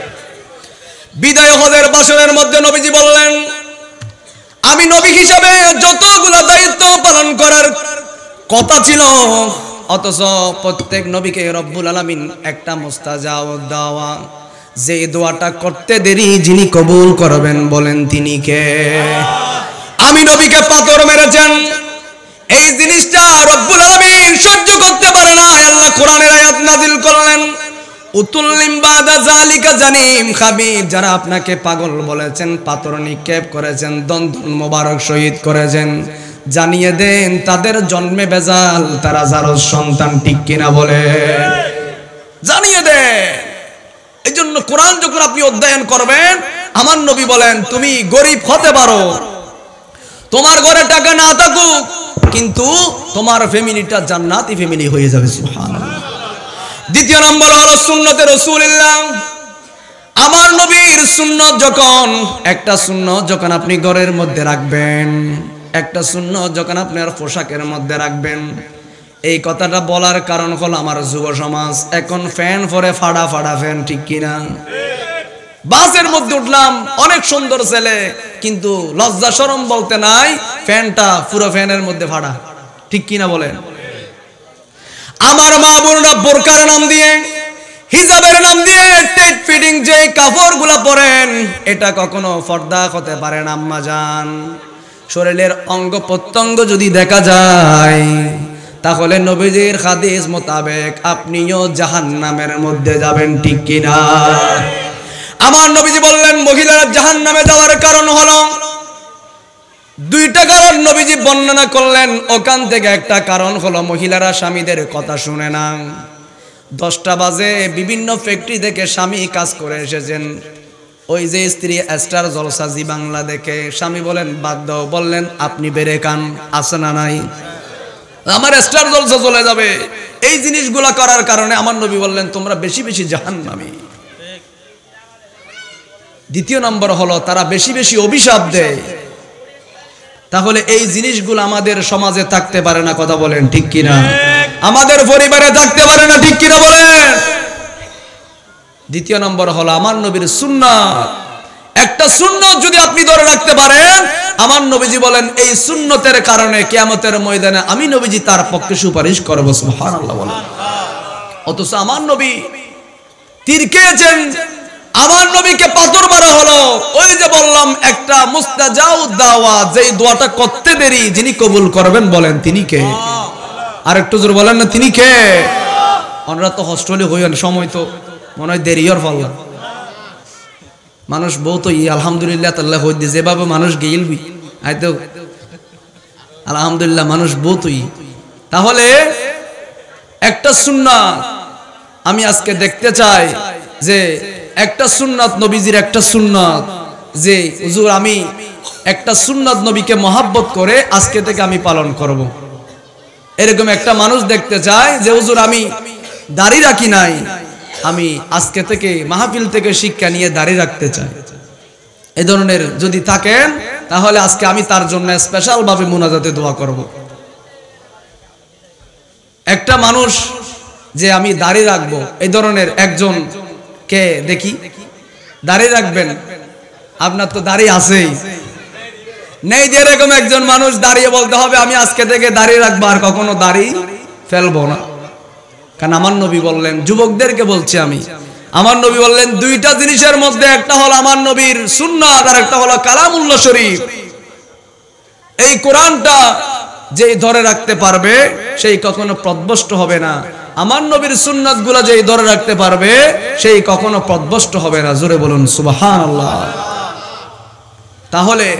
বিদায় হজের বাসনের মধ্যে নবীজি বললেন, আমি নবী হিসাবে যতগুলো দায়িত্ব পালন করার কথা ছিল, অথচ প্রত্যেক নবীকে রব্বুল আলামিন একটা মুস্তাজাব দেওয়া, যে দোয়াটা করতে দেরি যিনি কবুল করবেন বলেন তিনি কে? আমি নবীকে পাথর মেরেছেন, এই জিনিসটা রব্বুল আলামিন সহ্য করতে পারে না। আল্লাহ কোরআনের আয়াত নাযিল করলেন, উতুল্লিম বাদা জালিকা জানিম খাবির, যারা আপনাকে পাগল বলেছেন, পাথর নিক্ষেপ করেছেন, দন্তন মোবারক শহীদ করেছেন, জানিয়ে দেন তাদের জন্মে বেজাল, তারা জারজ সন্তান, ঠিক কিনা বলে জানিয়ে দেন। এই জন্য কোরআন যখন আপনি অধ্যয়ন করবেন, আমার নবী বলেন তুমি গরিব হতে পারো, তোমার ঘরে টাকা না থাকুক, কিন্তু তোমার ফ্যামিলিটা জান্নাতি ফ্যামিলি হয়ে যাবে। সুবহানাল্লাহ। দ্বিতীয় নম্বর হলো সুন্নতে রাসূলুল্লাহ। আমার নবীর সুন্নত যখন, একটা সুন্নত যখন আপনি ঘরের মধ্যে রাখবেন, একটা সুন্নত যখন আপনার পোশাকের মধ্যে রাখবেন, এই কথাটা বলার কারণ হলো আমার যুব সমাজ এখন ফ্যান পরে ফাড়া ফাড়া ফ্যান, ঠিক কিনা? বাসের মধ্যে উঠলাম, অনেক সুন্দর ছেলে, কিন্তু লজ্জা শরম বলতে নাই, ফ্যানটা পুরো ফ্যানের মধ্যে ফাড়া, ঠিক কিনা বলেন? আমার মা বোনরা বোরকার নাম দিয়ে, হিজাবের নাম দিয়ে টাইট ফিটিং যে কাপড়গুলো পরেন, এটা কখনো পর্দা হতে পারে না। আম্মা জান, শরীরের অঙ্গ প্রত্যঙ্গ যদি দেখা যায়, তাহলে নবীজির হাদিস মোতাবেক আপনিও জাহান্নামের মধ্যে যাবেন, ঠিক কিনা? আমার নবীজি বললেন মহিলারা জাহান্নামে যাওয়ার কারণ হলো দুইটা কারণ নবীজি বর্ণনা করলেন। ওখান থেকে একটা কারণ হলো মহিলারা স্বামীদের কথা শুনে না। দশটা বাজে বিভিন্ন ফ্যাক্টরি থেকে স্বামী কাজ করে এসেছেন, ওই যে স্ত্রী স্টার জলসা জি বাংলা দেখে স্বামী বলেন বাদ দাও, বললেন আপনি বেড়ে কান, আছে না নাই? আমার স্টার জলসা চলে যাবে। এই জিনিসগুলা করার কারণে আমার নবী বললেন তোমরা বেশি বেশি জাহান্নামী। দ্বিতীয় নম্বর হলো তারা বেশি বেশি অভিশাপ দেয়। তাহলে এই জিনিসগুলো আমাদের সমাজে থাকতে পারে না, কথা বলেন ঠিক কিনা? আমাদের পরিবারে থাকতে পারে না, ঠিক কিনা বলেন? দ্বিতীয় নম্বর হলো আমার নবীর সুন্নাত। একটা সুন্নত যদি আপনি ধরে রাখতে পারেন, আমার নবীজি বলেন এই সুন্নতের কারণে কিয়ামতের ময়দানে আমি নবীজি তার পক্ষে সুপারিশ করব। সুবহানাল্লাহ বলেন। অথচ আমার নবী তীর খেয়েছেন, আমার নবীকে পাথর মারা হলো। ওই যে বললাম একটা মুস্তাজাউ দাওয়া, যেই দোয়াটা করতে দেরি যিনি কবুল করবেন বলেন তিনি কে? আর একটু জোর বলেন না তিনি কে? ওনারা তো হোস্টেলে হইন সময় তো মনে হয় দেরি হওয়ার ফল মানুষ বউ তো ই আলহামদুলিল্লাহ তাল্লাহ হই দিয়ে যেভাবে মানুষ গেইলবি আইতো আলহামদুলিল্লাহ মানুষ বউ তো ই। তাহলে একটা সুন্নাত আমি আজকে দেখতে চাই যে একটা সুন্নাত নবীজির একটা সুন্নাত যে হুজুর আমি একটা সুন্নাত নবীকে মহাব্বত করে আজকে থেকে আমি পালন করব। এরকম একটা মানুষ দেখতে চাই যে হুজুর আমি দাড়ি রাখি নাই, আমি আজকে থেকে মাহফিল থেকে শিক্ষা নিয়ে দাড়ি রাখতে চাই। এই ধরনের যদি থাকেন তাহলে আজকে আমি তার জন্য স্পেশাল ভাবে মুনাজাতে দোয়া করব। একটা মানুষ যে আমি দাড়ি রাখবো এই ধরনের একজন কে দেখি দাড়ি রাখবেন? আপনার তো দাড়ি আছেই নেই যে এরকম একজন মানুষ দাঁড়িয়ে বলতে হবে আমি আজকে থেকে দাঁড়িয়ে রাখবো আর কখনো দাড়ি ফেলবো না। কারণ আমার নবী বললেন, যুবকদেরকে বলছি আমি, আমার নবী বললেন দুইটা জিনিসের মধ্যে একটা হলো আমার নবীর সুন্নাত আর একটা হলো কালামুল্লাহ শরীফ। এই কোরআনটা যেই ধরে রাখতে পারবে সেই কখনো পথভ্রষ্ট হবে না। আমার নবীর সুন্নাত গুলা যেই ধরে রাখতে পারবে সেই কখনো পথভ্রষ্ট হবে না। জোরে বলুন সুবহানাল্লাহ। তাহলে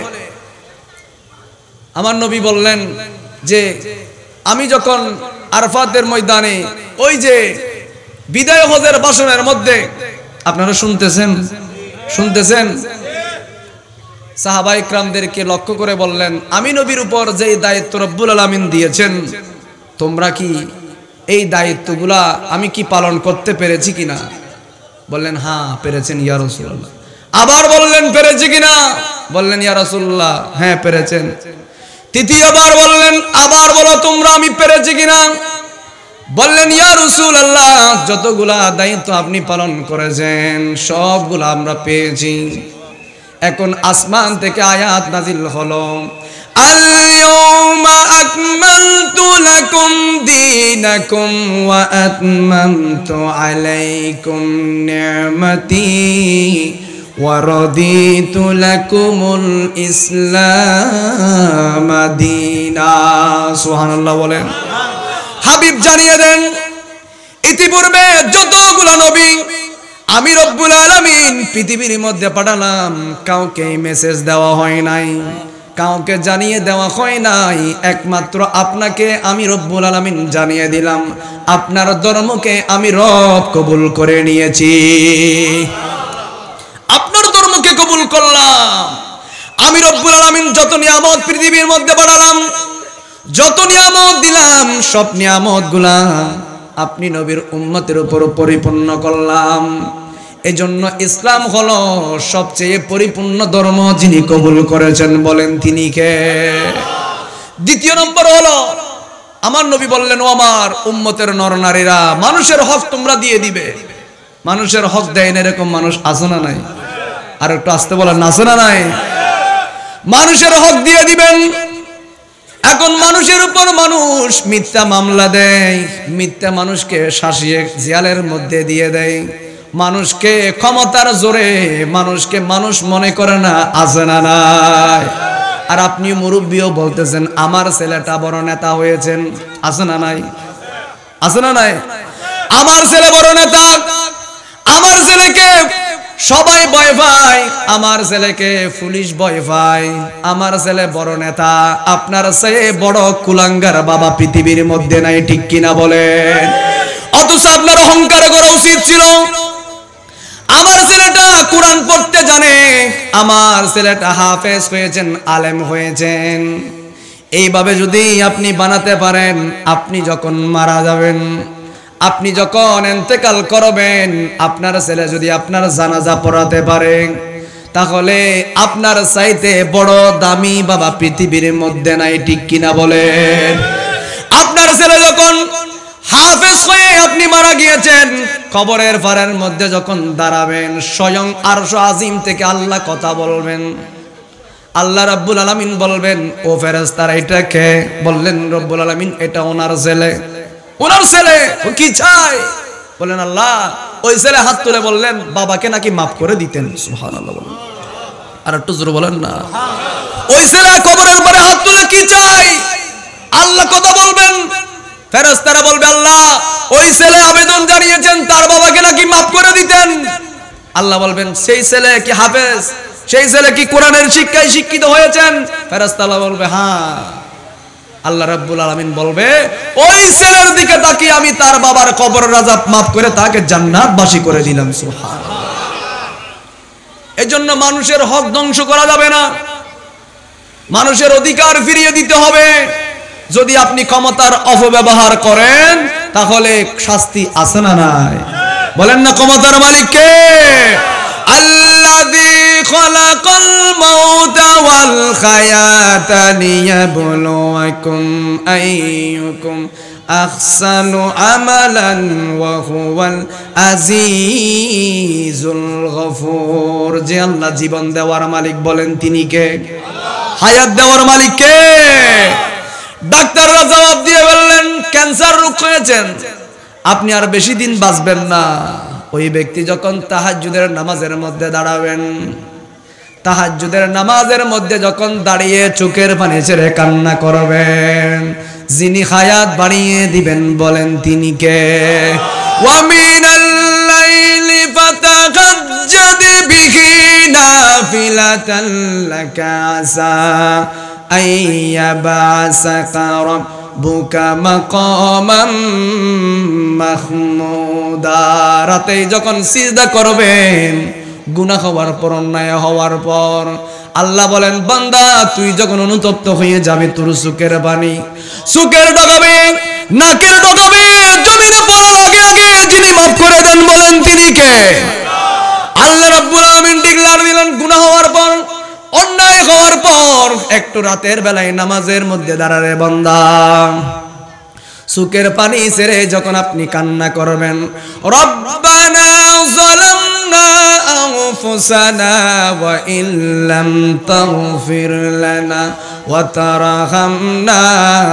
আমার নবী বললেন যে আমি যখন আরাফাতের ময়দানে ওই যে বিদায় হজের ভাষণের মধ্যে আপনারা শুনতেছেন শুনতেছেন সাহাবা ইকরামদেরকে লক্ষ্য করে বললেন আমি নবীর উপর যে দায়িত্ব রব্বুল আলামিন দিয়েছেন তোমরা কি এই দায়িত্বগুলা আমি কি পালন করতে পেরেছি কিনা? বললেন হ্যাঁ পেরেছেন ইয়া রাসূলুল্লাহ। আবার বললেন পেরেছি কিনা? বললেন ইয়া রাসূলুল্লাহ হ্যাঁ পেরেছেন। তৃতীয়বার বললেন আবার বলো তোমরা আমি পেরেছি কিনা? বললেন ইয়া রাসূলুল্লাহ যতগুলা দায়িত্ব আপনি পালন করেছেন সবগুলা আমরা পেয়েছি। এখন আসমান থেকে আয়াত নাজিল হলো, আল ইয়াউমা আকমালতু লাকুম দীনাকুম ওয়া আতমামতু আলাইকুম নি'মাতি ওয়া রাদিতু লাকুমুল ইসলাম দীনা। সুবহানাল্লাহ বলেন। হাবিব জানিয়ে দেন ইতিপূর্বে যতগুলো নবী আমি রব্বুল আলামিন পৃথিবীর মধ্যে পাঠালাম কাউকে মেসেজ দেওয়া হয় নাই, কাউকে জানিয়ে দেওয়া হয় নাই, একমাত্র আপনাকে আমি রব্বুল আলামিন জানিয়ে দিলাম আপনার ধর্মকে আমি রব কবুল করে নিয়েছি। আপনার ধর্মকে কবুল করলাম। আমি রব্বুল আলামিন যত নিয়ামত পৃথিবীর মধ্যে বাড়ালাম, যত নিয়ামত দিলাম সব নিয়ামতগুলা আপনি নবীর উম্মতের উপর পরিপূর্ণ করলাম। এজন্য ইসলাম হলো সবচেয়ে পরিপূর্ণ ধর্ম, যিনি কবুল করেছেন বলেন তিনি কে? দ্বিতীয় নম্বর হলো আমার নবী বললেন ও আমার উম্মতের নরনারীরা মানুষের হক তোমরা দিয়ে দিবে। মানুষের হক দেয় না এরকম মানুষ আছে না নাই? আর একটু আসতে বলেন আছে না নাই? মানুষের হক দিয়ে দিবেন। এখন মানুষের উপর মানুষ মিথ্যা মামলা দেয়, মিথ্যা মানুষকে শাসিয়ে জেলের মধ্যে দিয়ে দেয়, মানুষকে ক্ষমতার জোরে মানুষকে মানুষ মনে করে না, আছে না নাই? আর আপনি মুরব্বিও বলতেছেন আমার ছেলেটা বড় নেতা হয়েছেন, আছে না নাই? আছে না নাই? আমার ছেলে বড় নেতা, আমার ছেলেকে সবাই ভয় পায়, আমার ছেলেকে পুলিশ ভয় পায়, আমার ছেলে বড় নেতা। আপনার চেয়ে বড় কুলাঙ্গার বাবা পৃথিবীর মধ্যে নাই, ঠিক কিনা বলেন? অথচ আপনার অহংকার করা উচিত ছিল আমার ছেলেটা কোরআন পড়তে জানে, আমার ছেলেটা হাফেজ হয়েছেন, আলেম হয়েছেন। এইভাবে যদি আপনি বানাতে পারেন, আপনি যখন মারা যাবেন, আপনি যখন ইন্তেকাল করবেন, আপনার ছেলে যদি আপনার জানাজা পড়াতে পারে, তাহলে আপনার চাইতে বড় দামি বাবা পৃথিবীর মধ্যে নাই, ঠিক কিনা বলেন? আপনার ছেলে যখন হাফেজ হয়ে আপনি মারা গিয়েছেন, কবরের পারের মধ্যে যখন দাঁড়াবেন, স্বয়ং আরশ আজিম থেকে আল্লাহ কথা বলবেন। আল্লাহ রাব্বুল আলামিন বলবেন ও ফেরেশতারা এটা কে? বললেন রব্বুল আলামিন এটা ওনার ছেলে। ওনার ছেলে ও কি চায়? বলেন আল্লাহ। ওই ছেলে হাত তুলে বললেন বাবাকে নাকি মাফ করে দিতেন। সুবহানাল্লাহ বলেন। আর একটু জোরে বলেন না। ওই ছেলে কবরের উপরে হাত তুলে কি চায়? আল্লাহ কথা বলবেন ফেরেশতারা বলবে আল্লাহ ওই ছেলে আবেদন জানিয়েছেন তার বাবাকে নাকি মাফ করে দিতেন। আল্লাহ বলবেন সেই ছেলে কি হাফেজ, সেই ছেলে কি কোরআনের শিক্ষায় শিক্ষিত হয়েছেন? ফেরেশতারা বলবে হ্যাঁ। আল্লাহ রাব্বুল আলামিন বলবে ওই ছেলের দিকে তাকিয়ে আমি তার বাবার কবরের আযাব মাফ করে তাকে জান্নাতবাসী করে দিলাম। সুবহানাল্লাহ। এজন্য মানুষের হক ধ্বংস করা যাবে না, মানুষের অধিকার ফিরিয়ে দিতে হবে। যদি আপনি ক্ষমতার অপব্যবহার করেন তাহলে শাস্তি আছে না নাই? বলেন না ক্ষমতার মালিক কে? আল্লাযী খালাকাল মাউতা ওয়াল হায়াতা লিয়াবলুয়াকুম আইয়ুকুম আহসানু আমালান ওয়া হুয়াল আজিজুল গফুর। যে আল্লাহ জীবন দেওয়ার মালিক বলেন তিনি কে? হায়াত দেওয়ার মালিক কে? ডাক্তাররা জবাব দিয়ে বললেন ক্যান্সার রোগ হয়েছেন, আপনি আর বেশি দিন বাঁচবেন না। ওই ব্যক্তি যখন তাহাজ্জুদের নামাজের মধ্যে দাঁড়াবেন, তাহাজ্জুদের নামাজের মধ্যে যখন দাঁড়িয়ে চোখের পানি ছেড়ে কান্না করবেন, যিনি হায়াত বাড়িয়ে দিবেন বলেন তিনি কে? ওয়া মিনাল লাইলি ফাতাহাজ্জাদ বিহি নাফিলাতান লাকা আসা আইয়াবাসাকা রাব্বুকা মাকামান মাহমুদা। রাতে যখন সিজদা করবেন গুনাহ হওয়ার পর, অন্যায় হওয়ার পর, আল্লাহ বলেন বান্দা তুই যখন অনুতপ্ত হয়ে যাবে তোর চোখের পানি, চোখের ডগাবে, নাকের ডগাবে, জমিনে পড়ার আগে আগে যিনি মাফ করে দেন বলেন তিনি কে? আল্লাহ রাব্বুল আলামিন ডিক্লার দিলেন গুনাহ হওয়ার পর, অন্যায় হওয়ার পর একটু রাতের বেলায় নামাজের মধ্যে দাঁড়ারে বান্দা, চোখের পানি ছেড়ে যখন আপনি কান্না করবেন, রব্বানা যালামনা আনফুসানা ওয়া ইল্লাম তাগফির লানা ওয়া তারহামনা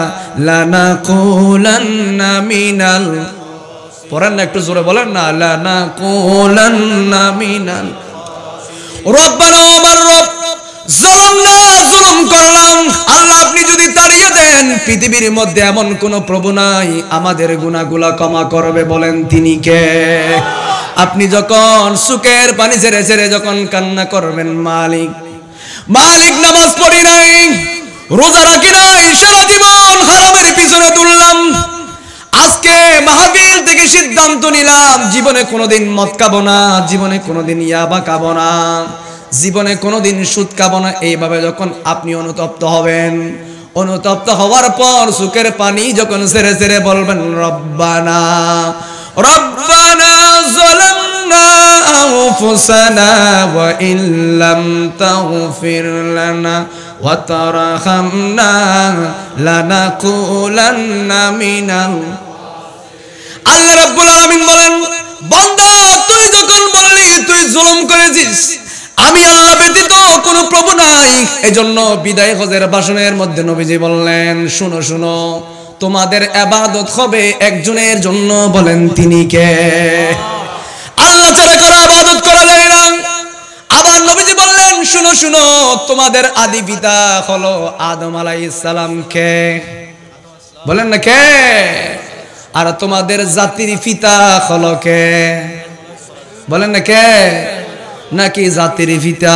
লানাকুলান্না মিনাল, পড়েন না একটু জোরে বলেন না, লানাকুলান্না মিনাল, রব্বানা আমার রব যালামনা জুলুম করলাম, আল্লাহ আপনি যদি তাড়িয়ে দেন পৃথিবীর মধ্যে এমন কোন প্রভু নাই আমাদের গুনাহগুলো ক্ষমা করবে বলেন তিনি কে? আপনি যখন চোখের পানি ছেড়ে ছেড়ে যখন কান্না করবেন, মালিক মালিক নামাজ পড়ি নাই, রোজা রাখি নাই, সারা জীবন হারামের পিছনে দৌড়লাম, আজকে মাহফিল থেকে সিদ্ধান্ত নিলাম জীবনে কোনোদিন মদ খাবো না, জীবনে কোনোদিন ইয়াবা খাবো না, জীবনে কোনোদিন সুদ খাবো না। এইভাবে যখন আপনি অনুতপ্ত হবেন, অনুতপ্ত হওয়ার পর চোখের পানি যখন ছেড়ে ছেড়ে বলবেন রব্বানা রব্বানা যালামনা আনফুসানা ওয়া ইল্লাম তাগফির লানা ওয়া তারহামনা লানাকুলান্না মিনাল। আল্লাহ রাব্বুল আলামিন বলেন বান্দা তুই যখন বললি তুই জুলুম করেছিস, আমি আল্লাহ ব্যতীত কোনো প্রভু নাই, এজন্য বিদায় হজের ভাষণের মধ্যে নবীজি বললেন শুনো শুনো তোমাদের ইবাদত হবে একজনের জন্য বলেন তিনি কে? আল্লাহ ছাড়া কারো ইবাদত করা যায় না। আবার নবীজি বললেন শুনো শুনো তোমাদের আদি পিতা হলো আদম আলাইহিস সালাম কে? বলেন না কে? আর তোমাদের জাতির পিতা হলো কে? বলেন না কে? নাকি জাতির পিতা?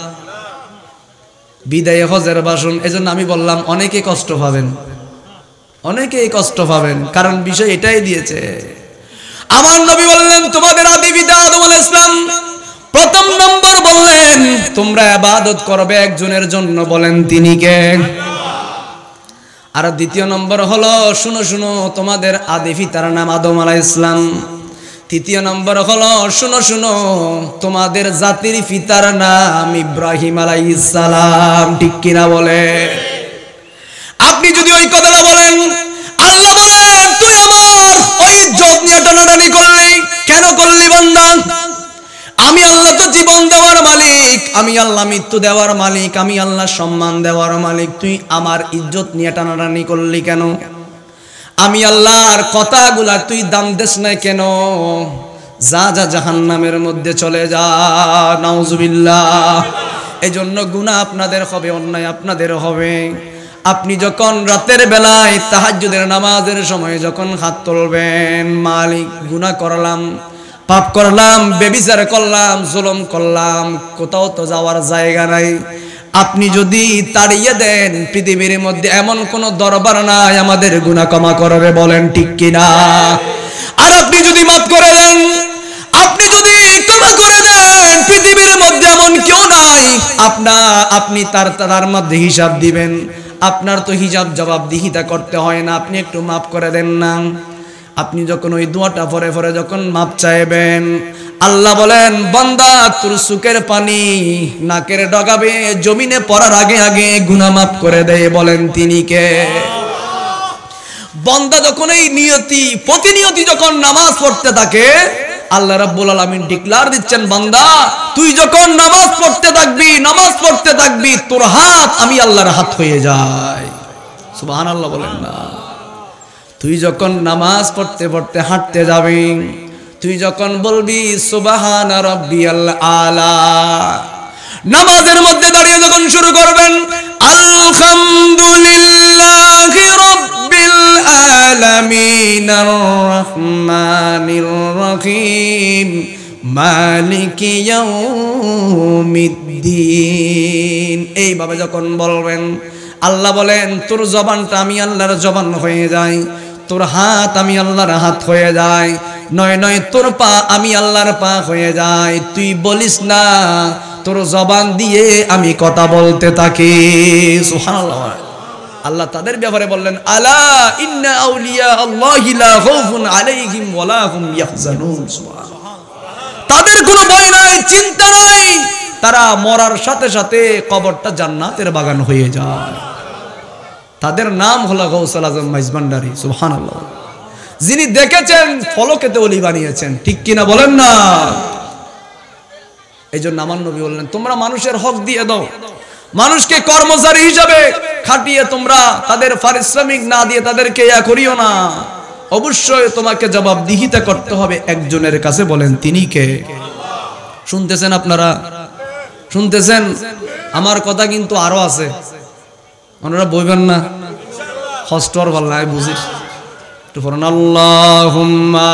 বিদায় হজের ভাষণ, এজন্য আমি বললাম অনেকে কষ্ট পাবেন, অনেকেই কষ্ট পাবেন, কারণ বিষয় এটাই দিয়েছে। আমার নবী বললেন তোমাদের আদি পিতা আদম আলাইহিস সালাম, প্রথম নম্বর বললেন তোমরা ইবাদত করবে একজনের জন্য বলেন তিনি কে? আর দ্বিতীয় নম্বর হলো শুনো শুনো তোমাদের আদি পিতার নাম আদম আলাইহিস সালাম। তৃতীয় নম্বর হলো শুনো শুনো তোমাদের জাতির পিতার নাম ইব্রাহিম আলাইহিস সালাম। ঠিক কিনা বলে? আপনি যদি ওই কথাটা বলেন, আল্লাহ বলেন তুই আমার ওই ইজ্জত নিয়ে টানাটানি করলি কেন করলি বান্দা? আমি আল্লাহ তো জীবন দেওয়ার মালিক, আমি আল্লাহ মৃত্যু দেওয়ার মালিক, আমি আল্লাহ সম্মান দেওয়ার মালিক, তুই আমার ইজ্জত নিয়ে টানাটানি করলি কেন? আমি আল্লাহর কথাগুলা তুই দাম দেস না কেন? যা যা জাহান্নামের মধ্যে চলে যা, নাউজুবিল্লাহ। এজন্য গুনাহ আপনাদের হবে, অন্যায় আপনাদের হবে। আপনি যখন রাতের বেলায় তাহাজ্জুদের নামাজের সময় যখন হাত তুলবেন, মালিক গুনাহ করলাম, পাপ করলাম, বেবিচার করলাম, জুলুম করলাম, কোথাও তো যাওয়ার জায়গা নাই, আপনি যদি তাড়িয়ে দেন, পৃথিবীর মধ্যে এমন কোন দরবার নাই আমাদের গুনাহ ক্ষমা করবে, বলেন ঠিক কিনা? আর আপনি যদি মাফ করে দেন, আপনি যদি ক্ষমা করে দেন, পৃথিবীর মধ্যে এমন কেউ নাই আপনা আপনি তার তার মধ্যে হিসাব দিবেন। আপনার তো হিসাব জবাবদিহিতা করতে হয় না, আপনি একটু মাফ করে দেন না। আপনি যখন ওই দোয়াটা পরে পরে যখন মাপ চাইবেন, আল্লাহ বলেন বান্দা তোর চোখের পানি নাকের ডগাবে জমিনে পড়ার আগে আগে গুনাহ মাফ করে দেয়, বলেন তিনি কে? বান্দা যখন এই নিয়তি প্রতিনিয়তি যখন নামাজ পড়তে থাকে, আল্লাহ রাব্বুল আলামিন ডিক্লার দিচ্ছেন, বান্দা তুই যখন নামাজ পড়তে থাকবি, নামাজ পড়তে থাকবি, তোর হাত আমি আল্লাহর হাত হয়ে যায়। সুবহানাল্লাহ বলেন না? তুই যখন নামাজ পড়তে পড়তে হাঁটতে যাবি, তুই যখন বলবি সুবহানা রাব্বিয়াল আলা, নামাজের মধ্যে দাঁড়িয়ে যখন শুরু করবেন আলহামদুলিল্লাহি রাব্বিল আলামিনির রহমানির রহিম মালিকি ইয়াউমিদ্দিন, এইভাবে যখন বলবেন, আল্লাহ বলেন তোর জবানটা আমি আল্লাহর জবান হয়ে যায়, তোর হাত আমি আল্লাহর হাত হয়ে যায়, নয় নয় তোর পা আমি আল্লাহর পা হয়ে যায়। তুই বলিস না, তোর জবান দিয়ে আমি কথা বলতে থাকি। সুবহানাল্লাহ। আল্লাহ তাদের ব্যাপারে বললেন, আলা ইন্না আউলিয়া আল্লাহি লা খাউফুন আলাইহিম ওয়া লা হুম ইয়াহজানুন। সুবহানাল্লাহ। তাদের কোনো ভয় নাই, চিন্তা নাই, তারা মরার সাথে সাথে কবরটা জান্নাতের বাগান হয়ে যায়। তাদের নাম হলো গাউসুল আজম মাইজভান্ডারী। সুবহানাল্লাহ। যিনি দেখেছেন ফলকেতে ওলি বানিয়েছেন, ঠিক কিনা বলেন না? এই জন্য আমার নবী বললেন, তোমরা মানুষের হক দিয়ে দাও, মানুষকে কর্মচারী হিসাবে খাটিয়ে তোমরা তাদের পারিশ্রমিক না দিয়ে তাদেরকে ইয়া করিও না। অবশ্যই তোমাকে জবাবদিহিতা করতে হবে একজনের কাছে, বলেন তিনি কে? শুনতেছেন আপনারা? শুনতেছেন? আমার কথা কিন্তু আরো আছে, ওনারা বইবেন না, হস্টর বললাই বুঝিস একটু পড়ুন, আল্লাহুম্মা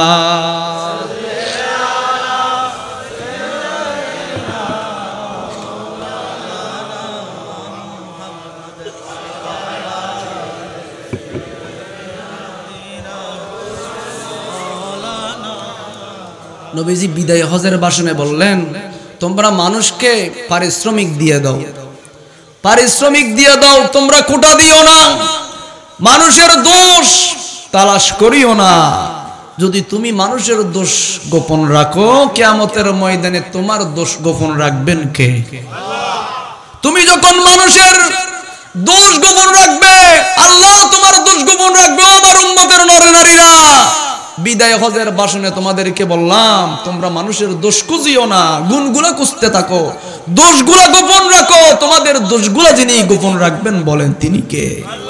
নবীজি বিদায় হজের ভাষণে বললেন, তোমরা মানুষকে পারিশ্রমিক দিয়ে দাও, পারিশ্রমিক দিয়ে দাও, তোমরা কোটা দিও না, মানুষের দোষ তালাশ করিও না। যদি তুমি মানুষের দোষ গোপন রাখো, কিয়ামতের ময়দানে তোমার দোষ গোপন রাখবেন কে? তুমি যখন মানুষের দোষ গোপন রাখবে, আল্লাহ তোমার দোষ গোপন রাখবে। আমার উম্মতের নরনারীরা, বিদায় হজের ভাষণে তোমাদেরকে বললাম, তোমরা মানুষের দোষ খুঁজিও না, গুণগুলা খুঁজতে থাকো, দোষগুলা গোপন রাখো। তোমাদের দোষগুলা যিনি গোপন রাখবেন, বলেন তিনি কে?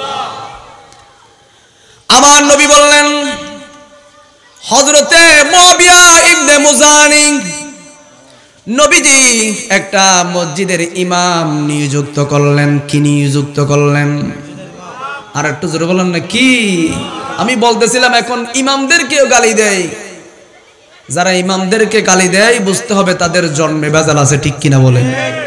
আমার নবী বললেন, হযরতে মুআবিয়া ইবনে মুজানি নবীজি একটা মসজিদের ইমাম নিযুক্ত করলেন। কি নিযুক্ত করলেন? আর একটু জোরে বলেন না কি? আমি বলতেছিলাম এখন ইমামদেরকেও গালি দেয়, যারা ইমামদেরকে গালি দেয় বুঝতে হবে তাদের জন্মে ভেজাল আছে, ঠিক কিনা বলেন?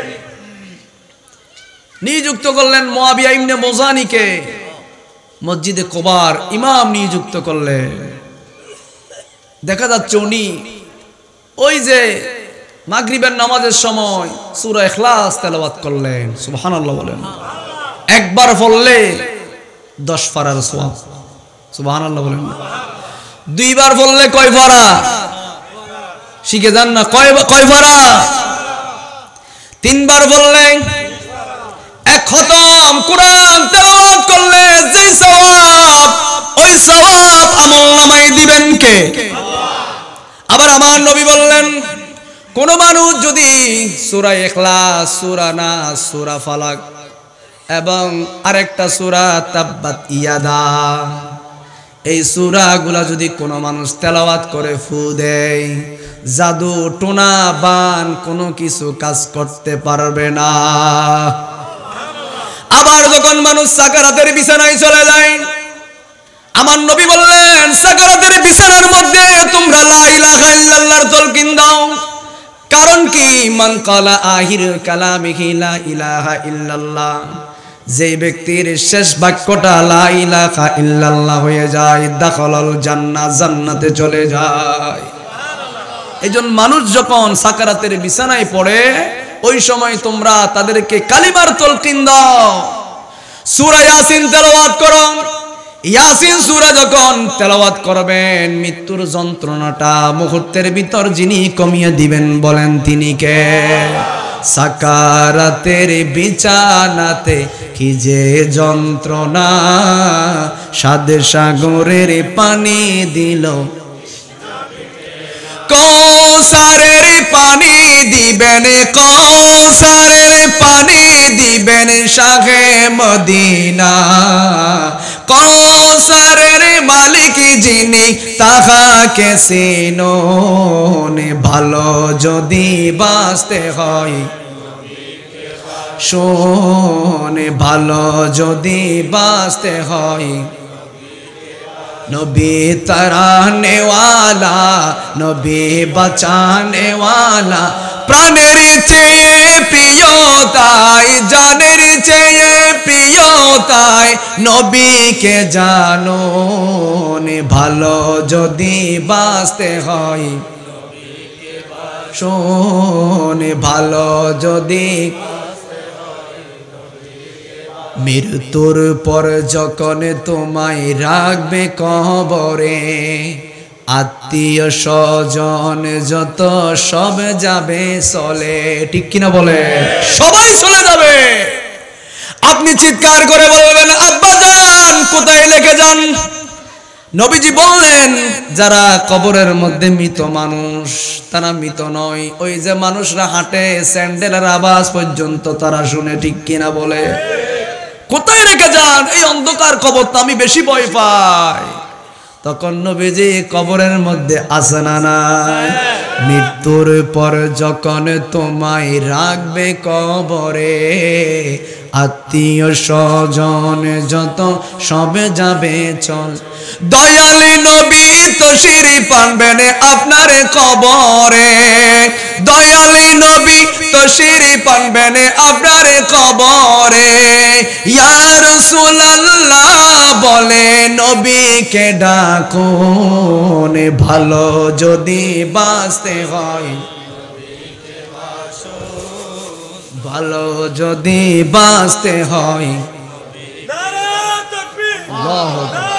নিযুক্ত করলেন মুআবিয়া ইবনে মুজানিকে, মসজিদে কুবার ইমাম নিযুক্ত করলেন। দেখা যাচ্ছে উনি ওই যে মাগরিবের নামাজের সময় সূরা ইখলাস তেলাওয়াত করলেন। সুবহানাল্লাহ বলেন। একবার পড়লে দশ পারার সওয়াব। সুবহানাল্লাহ বলেন। দুইবার পড়লে কয় পারা? শিখে যান না, কয় কয় পারা? তিনবার পড়লে এক খতম কোরআন তেলাওয়াত করলে যে সওয়াব, ওই সওয়াব আমলনামায় দিবেন কে? আবার আমার নবী বললেন, কোন মানুষ যদি সূরা ইখলাস, সূরা নাস, সূরা ফালাক এবং আরেকটা সূরা তাব্বাত ইয়াদা, এই সূরাগুলা যদি কোনো মানুষ তেলাওয়াত করে ফু দেয়, জাদু টোনা বান কোনো কিছু কাজ করতে পারবে না। আবার যখন মানুষ সাকারাতের বিছানায় চলে যায়, আমার নবী বললেন সাকারাতের বিছানার মধ্যে তোমরা লা ইলাহা ইল্লাল্লাহর তালকিন দাও। কারণ কি? মান ক্বালা আখির কালামিহি লা ইলাহা ইল্লাল্লাহ, যে ব্যক্তির শেষ বাক্যটা লা ইলাহা ইল্লাল্লাহ হয়ে যায়, দাখালাল জান্নাহ, জান্নাতে চলে যায়। এইজন্য মানুষ যখন সাকারাতের বিছানায় পড়ে ওই সময় তোমরা তাদেরকে কালিমার তালকিন দাও। সূরা ইয়াসিন তেলাওয়াত করো। ইয়াসিন সূরা যখন তেলাওয়াত করবেন, মৃত্যুর যন্ত্রণাটা মুহূর্তের ভিতর যিনি কমিয়ে দিবেন বলেন তিনি কে? সাকারাতের বিছানাতে কি যে যন্ত্রণা, সাদে সাগরের পানি দিল, কৌসারের পানি দিবেন, কৌসারের পানি দিবেন শাহে মদিনা, কৌসারের মালিক যিনি তাহাকে চিনুন। ভালো যদি বাঁচতে হয় শোন, ভালো যদি বাঁচতে হয়, নবী তরানে ওয়ালা, নবী বাঁচানে ওয়ালা, প্রাণের চেয়ে প্রিয় তাই, জানের চেয়ে প্রিয় তাই, নবীকে জানো। ভালো যদি বাঁচতে হয় শোন, ভালো যদি মৃত্যুর পর যখন তোমায় রাখবে কবরে, আত্মীয় স্বজন যত সব যাবে চলে, ঠিক কিনা বলে? সবাই চলে যাবে। আপনি চিৎকার করে বলবেন আব্বা যান কোথায় লেগে যান? নবীজি বললেন যারা কবরের মধ্যে মৃত মানুষ তারা মৃত নয়, ওই যে মানুষরা হাঁটে স্যান্ডেলের আওয়াজ পর্যন্ত তারা শুনে, ঠিক কিনা বলে? কোথায় রেখে যান? এই অন্ধকার কবর তো আমি বেশি ভয় পাই। তখন নবীজি কবরের মধ্যে আছে না নাই? মৃত্যুর পর যখন তোমায় রাখবে কবরে, আত্মীয় স্বজন যত সবে যাবে চল, দয়ালি নবী তশরিফ আনবেন আপনার কবরে, দয়ালি নবী তশরিফ আনবেন আপনার কবরে। ইয়া রাসূলুল্লাহ বলে নবীকে ডাকুন, ভালো যদি বাঁচতে হয়, ভালো যদি বাঁচতে হয়, আল্লাহু আকবার,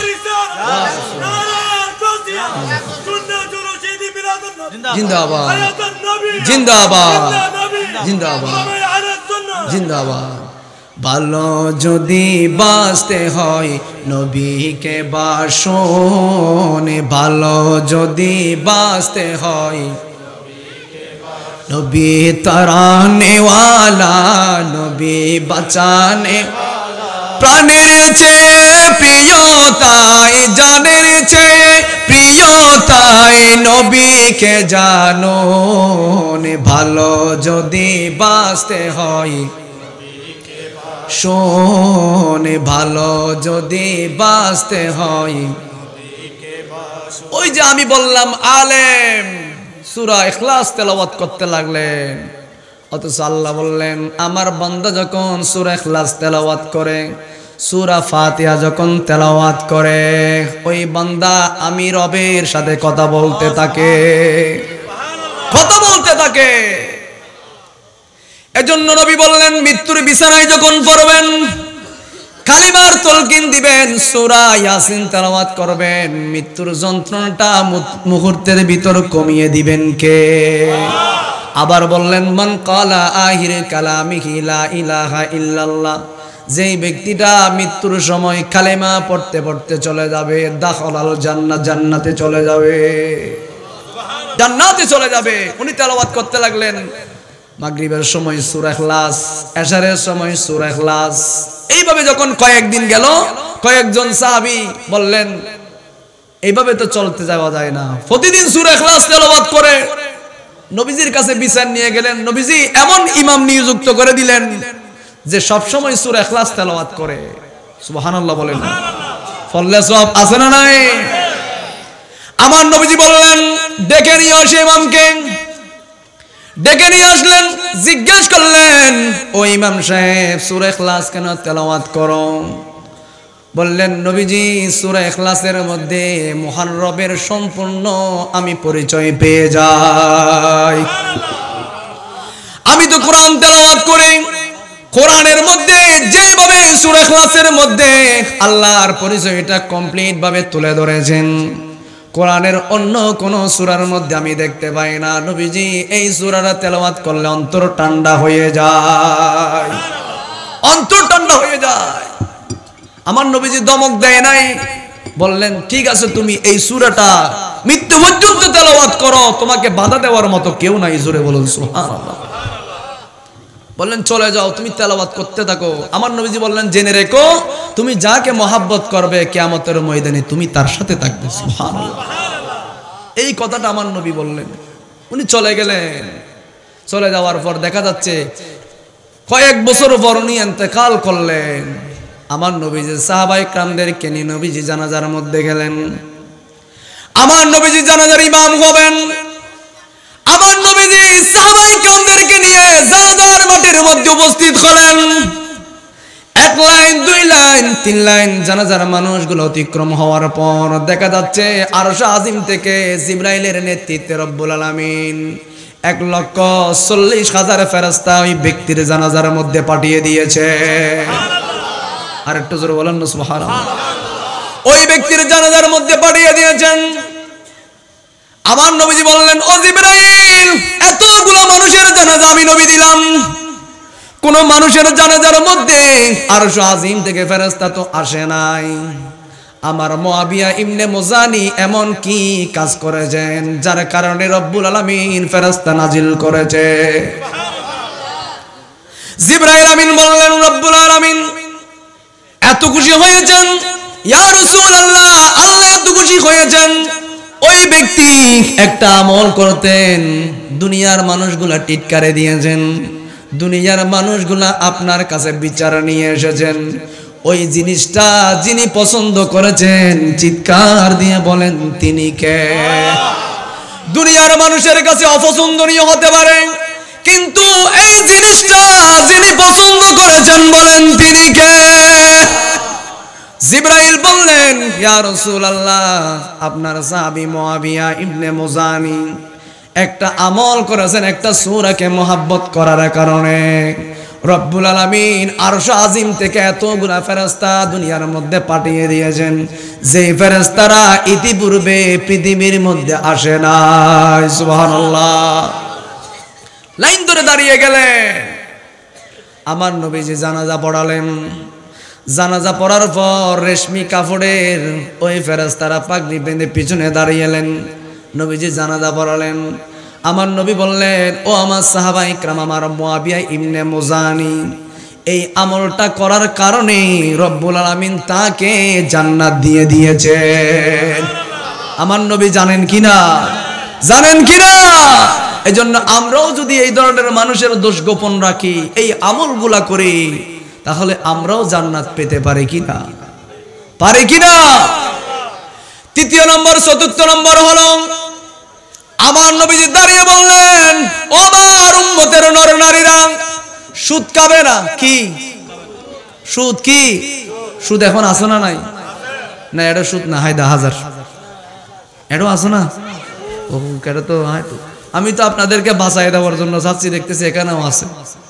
জিন্দাবাদ জিন্দাবাদ জিন্দাবাদ জিন্দাবাদ। ভালো যদি বাঁচতে হয় নবীকে বাসন, ভালো যদি বাঁচতে হয়, নবী তরানে ওয়ালা, নবী বাঁচানে, প্রাণের চেয়ে প্রিয় তাই, জানের চেয়ে প্রিয় তাই, নবীকে জানো। ভালো যদি বাঁচতে হয় শোন, ভালো যদি বাঁচতে হয়, ওই যে আমি বললাম আলেম সূরা ইখলাস তেলাওয়াত করতে লাগলেন, অথচ আল্লাহ বললেন আমার বান্দা যখন সূরা ইখলাস তেলাওয়াত করে, সূরা ফাতিহা যখন তেলাওয়াত করে, ওই বান্দা আমি রবের সাথে কথা বলতে থাকে, কথা বলতে থাকে। এজন্য নবী বললেন মৃত্যুর বিছানায় যখন পড়বেন কালিমার তালকিন দিবেন, সূরা ইয়াসিন তেলাওয়াত করবেন, মৃত্যুর যন্ত্রণাটা মুহূর্তের ভিতর কমিয়ে দিবেন কে? আবার বললেন মান ক্বালা আখির কালামিহি লা ইলাহা ইল্লাল্লাহ, যেই ব্যক্তিটা মৃত্যুর সময় কালেমা পড়তে পড়তে চলে যাবে, দাখালাল জান্নাহ, জান্নাতে চলে যাবে, জান্নাতে চলে যাবে। উনি তেলাওয়াত করতে লাগলেন, মাগরিবের সময় সূরা ইখলাস, এশারের সময় সূরা ইখলাস। এইভাবে যখন কয়েকদিন গেল, কয়েকজন সাহাবী বললেন এইভাবে তো চলতে যাওয়া যায় না, প্রতিদিন সূরা ইখলাস তেলাওয়াত করে। নবীজির কাছে বিচার নিয়ে গেলেন, নবীজি এমন ইমাম নিযুক্ত করে দিলেন যে সব সময় সূরা ইখলাস তেলাওয়াত করে, সুবহানাল্লাহ বলেন, ফলে সব আছে না নাই? আমার নবীজি বললেন ডেকে নিয়ে আসে ইমামকে। ডেকে নিয়ে আসলেন, জিজ্ঞেস করলেন, ও ইমাম সাহেব সূরা ইখলাস কেন তেলাওয়াত করো? বললেন নবীজি সূরা ইখলাসের মধ্যে মহান রবের সম্পূর্ণ আমি পরিচয় পেয়ে যাই। আমি তো কোরআন তেলাওয়াত করি, কোরআনের মধ্যে যেভাবে সূরা ইখলাসের মধ্যে আল্লাহর পরিচয়টা কমপ্লিট ভাবে তুলে ধরেছেন, কোরআনের অন্য কোন সূরার মধ্যে আমি দেখতে পাই না। নবীজি এই সূরাটা তেলাওয়াত করলে অন্তর ঠান্ডা হয়ে যায়, অন্তর ঠান্ডা হয়ে যায়। আমার নবীজি দমক দেয় নাই, বললেন ঠিক আছে তুমি এই সূরাটা মৃত্যু পর্যন্ত তেলাওয়াত করো, তোমাকে বাধা দেওয়ার মতো কেউ নাই। জোরে বলুন সুবহানাল্লাহ। বললেন চলে যাও, তুমি তেলাওয়াত করতে থাকো। আমার নবীজি বললেন জেনে রেখো, তুমি যাকে মহাব্বত করবে কিয়ামতের ময়দানে তুমি তার সাথে থাকবে। সুবহানাল্লাহ, এই কথাটা আমার নবী বললেন। উনি চলে গেলেন। চলে যাওয়ার পর দেখা যাচ্ছে কয়েক বছর পর উনি ইন্তেকাল করলেন। আমার নবীজি সাহাবায়ে কেরামদেরকে নিয়ে নবীজি জানাজার মধ্যে গেলেন। আমার নবীজি জানাজার ইমাম হবেন। আমার নবীজি সাহাবায়ে কেরামদেরকে নিয়ে জানাজার মাঠের মধ্যে উপস্থিত হলেন। এক লাইন, দুই লাইন, তিন লাইন জানাজার মানুষগুলো অতিক্রম হওয়ার পর দেখা যাচ্ছে আরশ আজিম থেকে জিবরাইলের নেতৃত্বে রব্বুল আলামিন এক লক্ষ চল্লিশ হাজার ফেরেশতা ওই ব্যক্তির জানাজার মধ্যে পাঠিয়ে দিয়েছে। আর একটু জোরে বলেন না সুবহানাল্লাহ। ওই ব্যক্তির জানাজার মধ্যে পাঠিয়ে দিয়েছেন। আমার নবীজি বললেন ও জিবরাইল, এতগুলো মানুষের জানাজা আমি নবী দিলাম, কোন মানুষের জানাজার মধ্যে আরশ আজিম থেকে ফেরেশতা তো আসে নাই। আমার মুআবিয়া ইবনে মুজানি এমন কি কাজ করেছেন যার কারণে রব্বুল আলামিন ফেরেশতা নাজিল করেছে। জিবরাইল আমিন বললেন রব্বুল আলামিন এত খুশি হয়েছেন ইয়া রাসূলুল্লাহ, আল্লাহ এত খুশি হয়েছেন। ওই ব্যক্তি একটা আমল করতেন, দুনিয়ার মানুষগুলা টিটকারে দিয়েছেন, দুনিয়ার মানুষগুলা আপনার কাছে বিচার নিয়ে এসেছেন। ওই জিনিসটা যিনি পছন্দ করেছেন চিৎকার দিয়ে বলেন তিনি কে? দুনিয়ার মানুষের কাছে অপছন্দনীয় হতে পারে, কিন্তু এই জিনিসটা যিনি পছন্দ করেছেন বলেন তিনি কে? জিবরাইল বললেন ইয়া রাসূলুল্লাহ, আপনার সাহাবী মুআবিয়া ইবনে মুজানি একটা আমল করেছেন, একটা সূরাকে মহব্বত করার কারণে রব্বুল আলামিন আরশ আজিম থেকে এতগুলা ফেরেশতা দুনিয়ার মধ্যে পাঠিয়ে দিয়েছেন, যে ফেরেশতারা ইতিপূর্বে পৃথিবীর মধ্যে আসে নাই। সুবহানাল্লাহ। লাইন ধরে দাঁড়িয়ে গেলেন। আমার নবীজি জানাজা পড়ালেন। জানাজা পড়ার পর রেশমি কাপড়ের ওই ফেরেশতারা পাগড়ি বেঁধে পিছনে দাঁড়িয়েলেন। নবীজি জানাজা পড়ালেন। আমার নবী বললেন ও আমার সাহাবায়ে কেরাম, আমার মুআবিয়া ইবনে মুজানি এই আমলটা করার কারণে রব্বুল আলামিন তাকে জান্নাত দিয়ে দিয়েছেন। আমার নবী জানেন কিনা? জানেন কিনা? এজন্য আমরাও যদি এই ধরনের মানুষের দোষ গোপন রাখি, এই আমলগুলা করি, তাহলে আমরাও জান্নাত পেতে পারি কিনা? পারি কিনা? তৃতীয় নম্বর, চতুর্থ নম্বর হলো আমার নবীজি দাঁড়িয়ে বললেন ও আমার উম্মতের নর নারীরা, সুদ খাবে না। কি সুদ? কি সুদ? এখন আসো না নাই? না এটা সুদ না, হায়দা হাজার এটাও আসো না। ও কেটে তো হয়তো আমি তো আপনাদেরকে বাঁচাই দেওয়ার জন্য যাচ্ছি, দেখতেছি এখানেও আছে।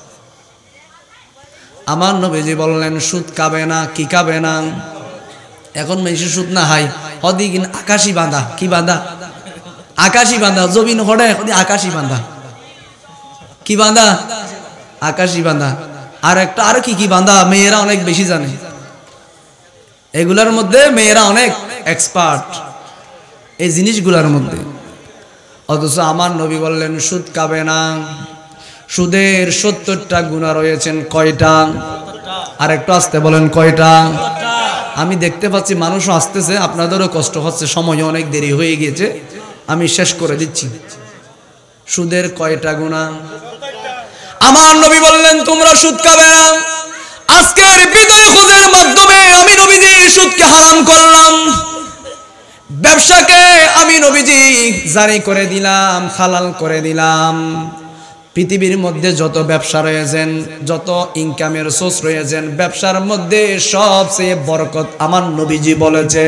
আমার নবীজি বললেন সুদ খাবে না। কি খাবে না? এখন মেশি সুদ না হাই হদি কিন আকাশি বাঁধা। কি বাঁধা? আকাশি বাঁধা। জমিন হড়ে আকাশি বাঁধা। কি বাঁধা? আকাশি বাঁধা। আর একটা আর কি কি বাঁধা মেয়েরা অনেক বেশি জানে, এগুলার মধ্যে মেয়েরা অনেক এক্সপার্ট এই জিনিসগুলার মধ্যে। অথচ আমার নবী বললেন সুদ খাবে না। সুদের সত্তরটা গুনাহ রয়েছেন। কয়টা? আর একটু আসতে বলেন কয়টা? আমি দেখতে পাচ্ছি মানুষও আসতেছে, আপনাদেরও কষ্ট হচ্ছে, সময় অনেক দেরি হয়ে গিয়েছে, আমি শেষ করে দিচ্ছি। সুদের কয়টা গুনাহ? আমার নবী বললেন তোমরা সুদ খাবে না। আজকের বিদায় হজের মাধ্যমে আমি নবীজি সুদকে হারাম করলাম, ব্যবসাকে আমি নবীজি জারি করে দিলাম, হালাল করে দিলাম। পৃথিবীর মধ্যে যত ব্যবসা রয়েছেন, যত ইনকামের সোর্স রয়েছেন, ব্যবসার মধ্যে সবচেয়ে বরকত আমার নবীজি বলেছে।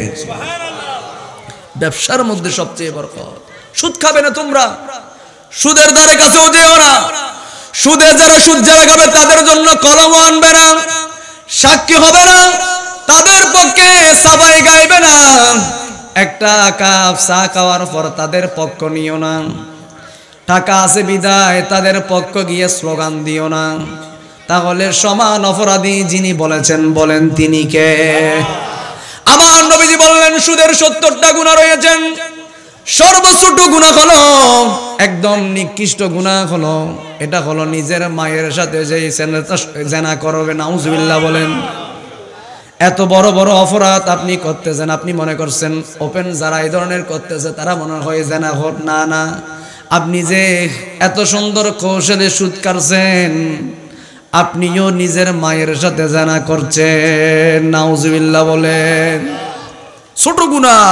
ব্যবসার মধ্যে সবচেয়ে বরকত। সুদ খাবে না তোমরা, সুদের ধারে কাছেও যেও না। সুদে যারা সুদ যারা খাবে তাদের জন্য কলম আনবে না, সাক্ষী হবে না, তাদের পক্ষে সাবাই গাইবে না, একটা কাপ চা খাওয়ার পর তাদের পক্ষ নিও না। টাকা আছে বিদায় তাদের পক্ষ গিয়ে স্লোগান দিও না। তাহলে সমান অপরাধী যিনি বলেছেন, বলেন তিনি কে? আমার নবীজি বললেন সুদের সত্তরটা গুনাহ রয়েছেন, সর্বছোট গুনাহ হলো, একদম নিকৃষ্ট গুনাহ হলো, এটা হলো নিজের মায়ের সাথে যে জেনা করবে, নাউজুবিল্লাহ বলেন। এত বড় বড় অপরাধ আপনি করতেছেন, আপনি মনে করছেন ওপেন যারা এই ধরনের করতেছে তারা মনে হয় জেনা হট, না না, আপনি যে এত সুন্দর কৌশলে সুদ কাটছেন, আপনিও নিজের মায়ের সাথে জেনা করছেন, নাউজুবিল্লাহ বলেন। ছোট গুনাহ।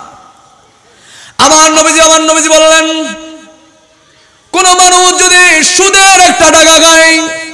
আমার নবীজি আমার নবীজি বললেন কোন মানুষ যদি সুদের একটা টাকা খায়,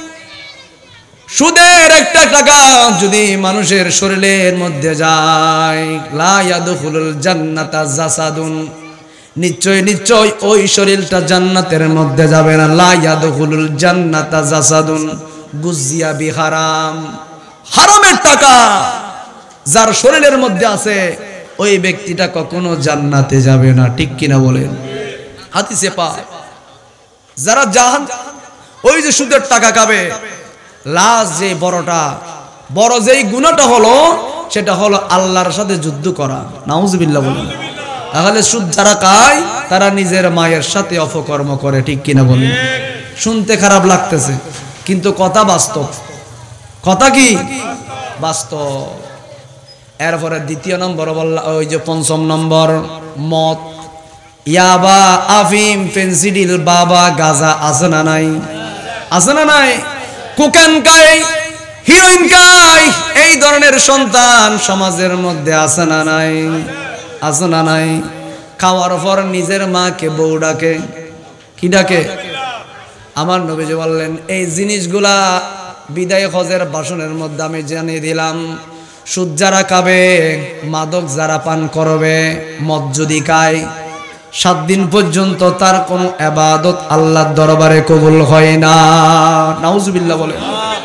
সুদের একটা টাকা যদি মানুষের শরীরের মধ্যে যায়, লা ইয়াদখুলুল জান্নাতা জাসাদুন, নিশ্চয় নিশ্চয় ওই শরীরটা জান্নাতের মধ্যে যাবে না। লা ইয়াদখুলুল জান্নাতা জাসাদুন গুজিয়া বিহারাম, হারামের টাকা যার শরীরের মধ্যে আছে ওই ব্যক্তিটা কখনো জান্নাতে যাবে না, ঠিক কিনা বলেন? হাদিসে পাক যারা জাহান ওই যে সুদের টাকা খাবে, লাস্ট যে বড়টা বড় যেই গুনাহটা হলো সেটা হলো আল্লাহর সাথে যুদ্ধ করা, নাউজুবিল্লাহ বলেন। তাহলে সুদ যারা খায় তারা নিজের মায়ের সাথে অপকর্ম করে, ঠিক কিনা বলেন? শুনতে খারাপ লাগতেছে কিন্তু কথা বাস্তব। কথা কি বাস্তব। এরপরে দ্বিতীয় নম্বর বললাম, ওই যে পঞ্চম নম্বর মদ, ইয়াবা, আফিম, ফেন্সিডিল, বাবা, গাজা আছে না নাই? আছে না নাই? কোকেন খায়, হিরোইন খায়, এই ধরনের সন্তান সমাজের মধ্যে আছে না নাই? আছে না নাই? খাওয়ার পর নিজের মাকে বউ ডাকে, কি ডাকে? আমার নবীজি বললেন এই জিনিসগুলা বিদায় হজের ভাষণের মধ্যে আমি জানিয়ে দিলাম। সুদ যারা খাবে, মাদক যারা পান করবে, মদ যদি খায়, সাত দিন পর্যন্ত তার কোনো ইবাদত আল্লাহর দরবারে কবুল হয় না, নাউজুবিল্লাহ বলে।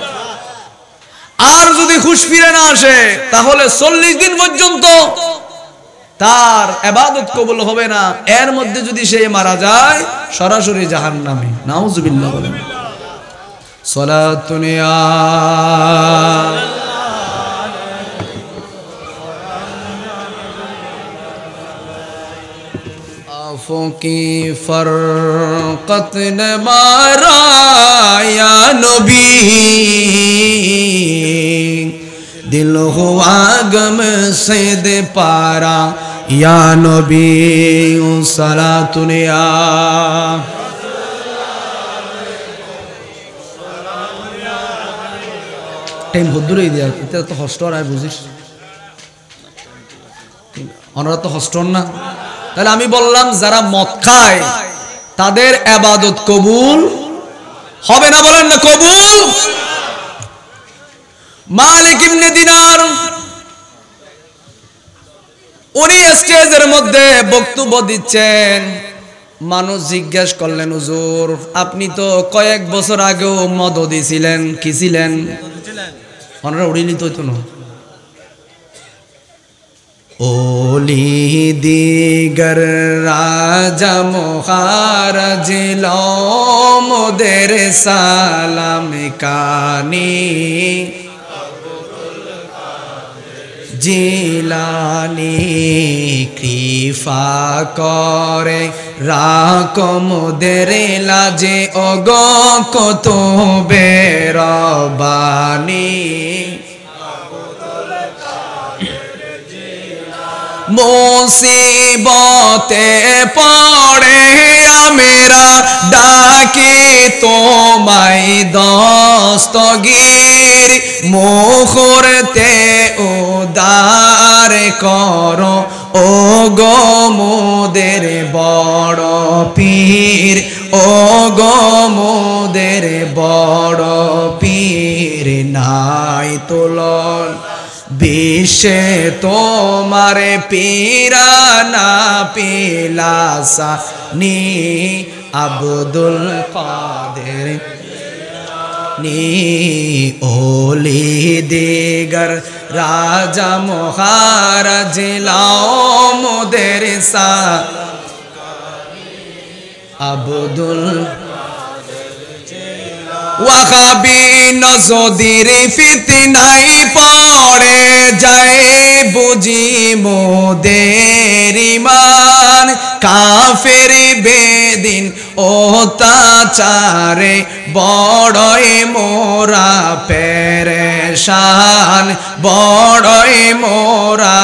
আর যদি হুঁশ ফিরে না আসে তাহলে চল্লিশ দিন পর্যন্ত তার ইবাদত কবুল হবে না। এর মধ্যে যদি সে মারা যায় সরাসরি জাহান্নামে, নাউজুবিল্লাহ বলে। সালাতুন ইয়া की फरकत न मारा या नबी, दिल हुआ गम से दे पारा या नबी, सलातुन या टाइम बहुत दूर ही दिया, इतना तो हॉस्टल है बुझिस, ওনারা তো হস্টন না। তাহলে আমি বললাম যারা মদ খায় তাদের ইবাদত কবুল হবে না, বলেন না কবুল। মালিক ইবনে দিনার উনি স্টেজের মধ্যে বক্তব্য দিচ্ছেন, মানুষ জিজ্ঞেস করলেন হুজুর আপনি তো কয়েক বছর আগেও মদ দিছিলেন, কি ছিলেন? ওনারা উড়িয়ে নিত হইতো না। ওলি দিগর রাজা মহারাজ মোদের সালাম কানি, জিলানি কৃপা করে রাখ মোদের লাজে অগ কত বেরবানি, মুসিবতে পড়ে আমেরা ডাকি তোমায় দস্তগীর মুখরতে উদার করো ও গো মোদের বড় পীর ও গো মোদের বড় পীর নাই তুলন বিশ্বে তোমার পীরানা পিলাসা নি আব্দুল কাদের নি ওলি দিগর রাজা মহারাজ লাও মোদের সা আব্দুল ওয়াহাবি নজদির ফিতনাই পড়ে যায় বুঝি মোদের ঈমান কাফের বেদিন অত্যাচারে বড়ই মোরা পেরেশান বড়ই মোরা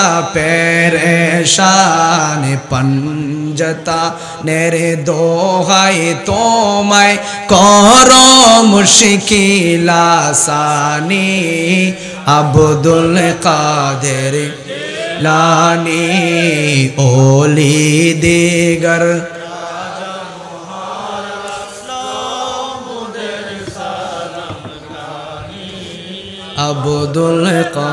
পেরেশান পঞ্জতা নেরে দোহাই তোমায় করো মুশকিল আসানি আব্দুল কাদের লানি ওলি দিগর আব্দুল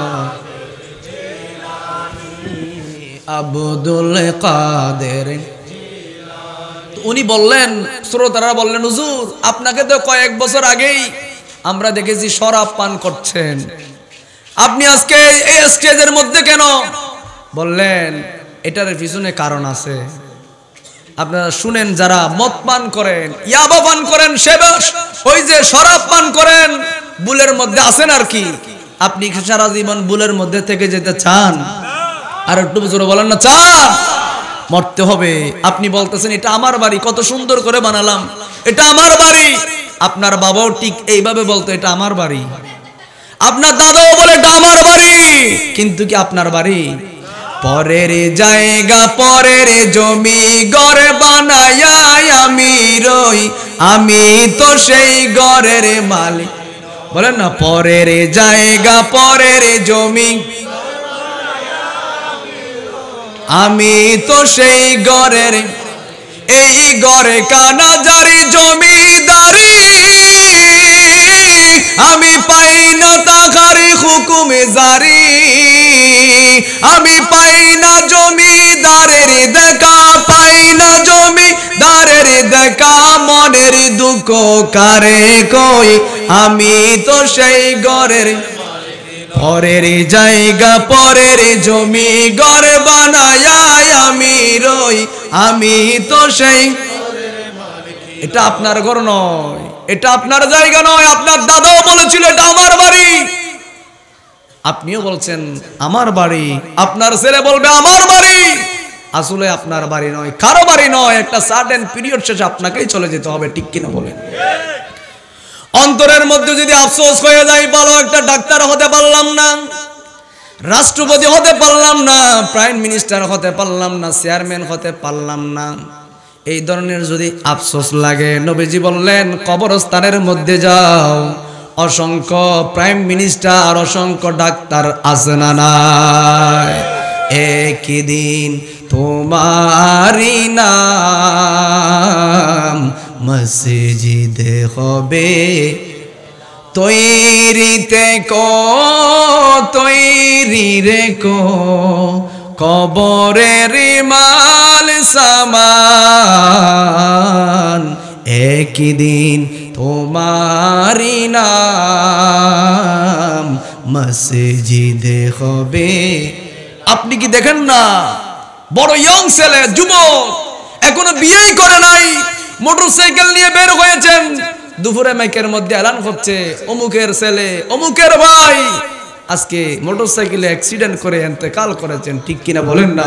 আব্দুল কাদের। উনি বললেন, শ্রোতারা বললেন, হুজুর আপনাকে তো কয়েক বছর আগেই আমরা দেখেছি শরাব পান করছেন, আপনি আজকে এই স্টেজের মধ্যে কেন? বললেন এটার পিছনে কারণ আছে। আপনারা শুনেন, যারা মদ পান করেন, ইয়াবা পান করেন, সেবস ওই যে শরাব পান করেন, বুলের মধ্যে আছেন আর কি। আপনি সারা জীবন বুলের মধ্যে থেকে যেতে চান? আর একটু জোরে বলেন না, চান? মরতে হবে। আপনি বলতেছেন এটা আমার বাড়ি, কত সুন্দর করে বানালাম, এটা আমার বাড়ি। আপনার বাবাও ঠিক এইভাবে বলতো এটা আমার বাড়ি, আপনার দাদাও বলে এটা আমার বাড়ি, কিন্তু কি আপনার বাড়ি? পরের জায়গা পরের জমি ঘরে বানায়া আমি রই, আমি তো সেই ঘরের মালিক। বলেন না, পরের জায়গা পরের জমি আমি তো সেই ঘরের, এই ঘরে কানা জারি জমিদারি, আমি পাই না তাহারি হুকুমে জারি, আমি পাই না জমিদারের দেখা, পাই না জমিদারের দেখা, মনের দুঃখ কারে কই, আমি তো সেই ঘরের। পরের জায়গা পরের জমি ঘর বানায়া আমি রই, আমি তো সেই। এটা আপনার ঘর নয়, এটা আপনার জায়গা নয়। আপনার দাদাও বলেছিল এটা আমার বাড়ি, আপনিও বলছেন আমার বাড়ি, আপনার ছেলে বলবে আমার বাড়ি। আসলে আপনার বাড়ি নয়, কারো বাড়ি নয়। একটা সার্টেন পিরিয়ড শেষে আপনাকেই চলে যেতে হবে, ঠিক কিনা বলেন? অন্তরের মধ্যে যদি আফসোস হয়ে যায়, ভালো একটা ডাক্তার হতে পারলাম না, রাষ্ট্রপতি হতে পারলাম না, প্রাইম মিনিস্টার হতে পারলাম না, চেয়ারম্যান হতে পারলাম না, এই ধরনের যদি আফসোস লাগে, নবীজি বললেন কবরস্থানের মধ্যে যাও, অসংখ্য প্রাইম মিনিস্টার, অসংখ্য ডাক্তার আছে না নাই? একই দিন তোমারি নাম মসজিদে হবে, তৈরিতে কো তৈরি রে কো কবরের মাল সামান, একই দিন তোমারি নাম মসজিদে হবে। আপনি কি দেখেন না, বড় ইয়ং ছেলে, যুবক, এখনো বিয়েই করে নাই, মোটরসাইকেল নিয়ে বের হয়েছেন, দুপুরে মাইকের মধ্যে এলান করছে অমুকের ছেলে, অমুকের ভাই আজকে মোটরসাইকেলে অ্যাক্সিডেন্ট করে ইন্তেকাল করেছেন, ঠিক কিনা বলেন না?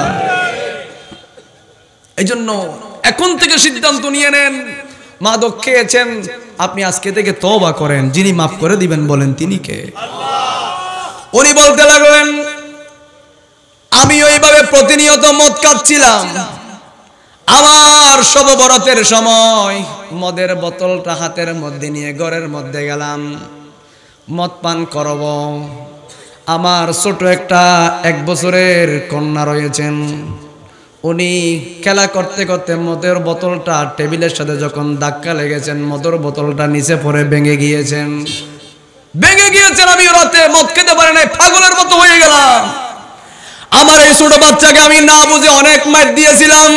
এই জন্য এখন থেকে সিদ্ধান্ত নিয়ে নেন, মাদক খেয়েছেন, আপনি আজকে থেকে তওবা করেন, যিনি মাফ করে দিবেন বলেন তিনি কে? আল্লাহ। উনি বলতে লাগলেন আমি ওইভাবে প্রতিনিয়ত মদ খাচ্ছিলাম, আমার শবে বরাতের সময় মদের বোতলটা হাতের মধ্যে নিয়ে ঘরের মধ্যে গেলাম, মদ পান করব। আমার ছোট একটা এক বছরের কন্যা রয়েছেন, উনি খেলা করতে করতে মদের বোতলটা টেবিলের সাথে যখন ধাক্কা লেগেছেন, মদের বোতলটা নিচে পড়ে ভেঙে গিয়েছেন ভেঙে গিয়েছেন আমি রাতে মদ খেতে পারি নাই, পাগলের মতো হয়ে গেলাম। আমার এই ছোট বাচ্চাকে আমি না বুঝে অনেক মার দিয়েছিলাম।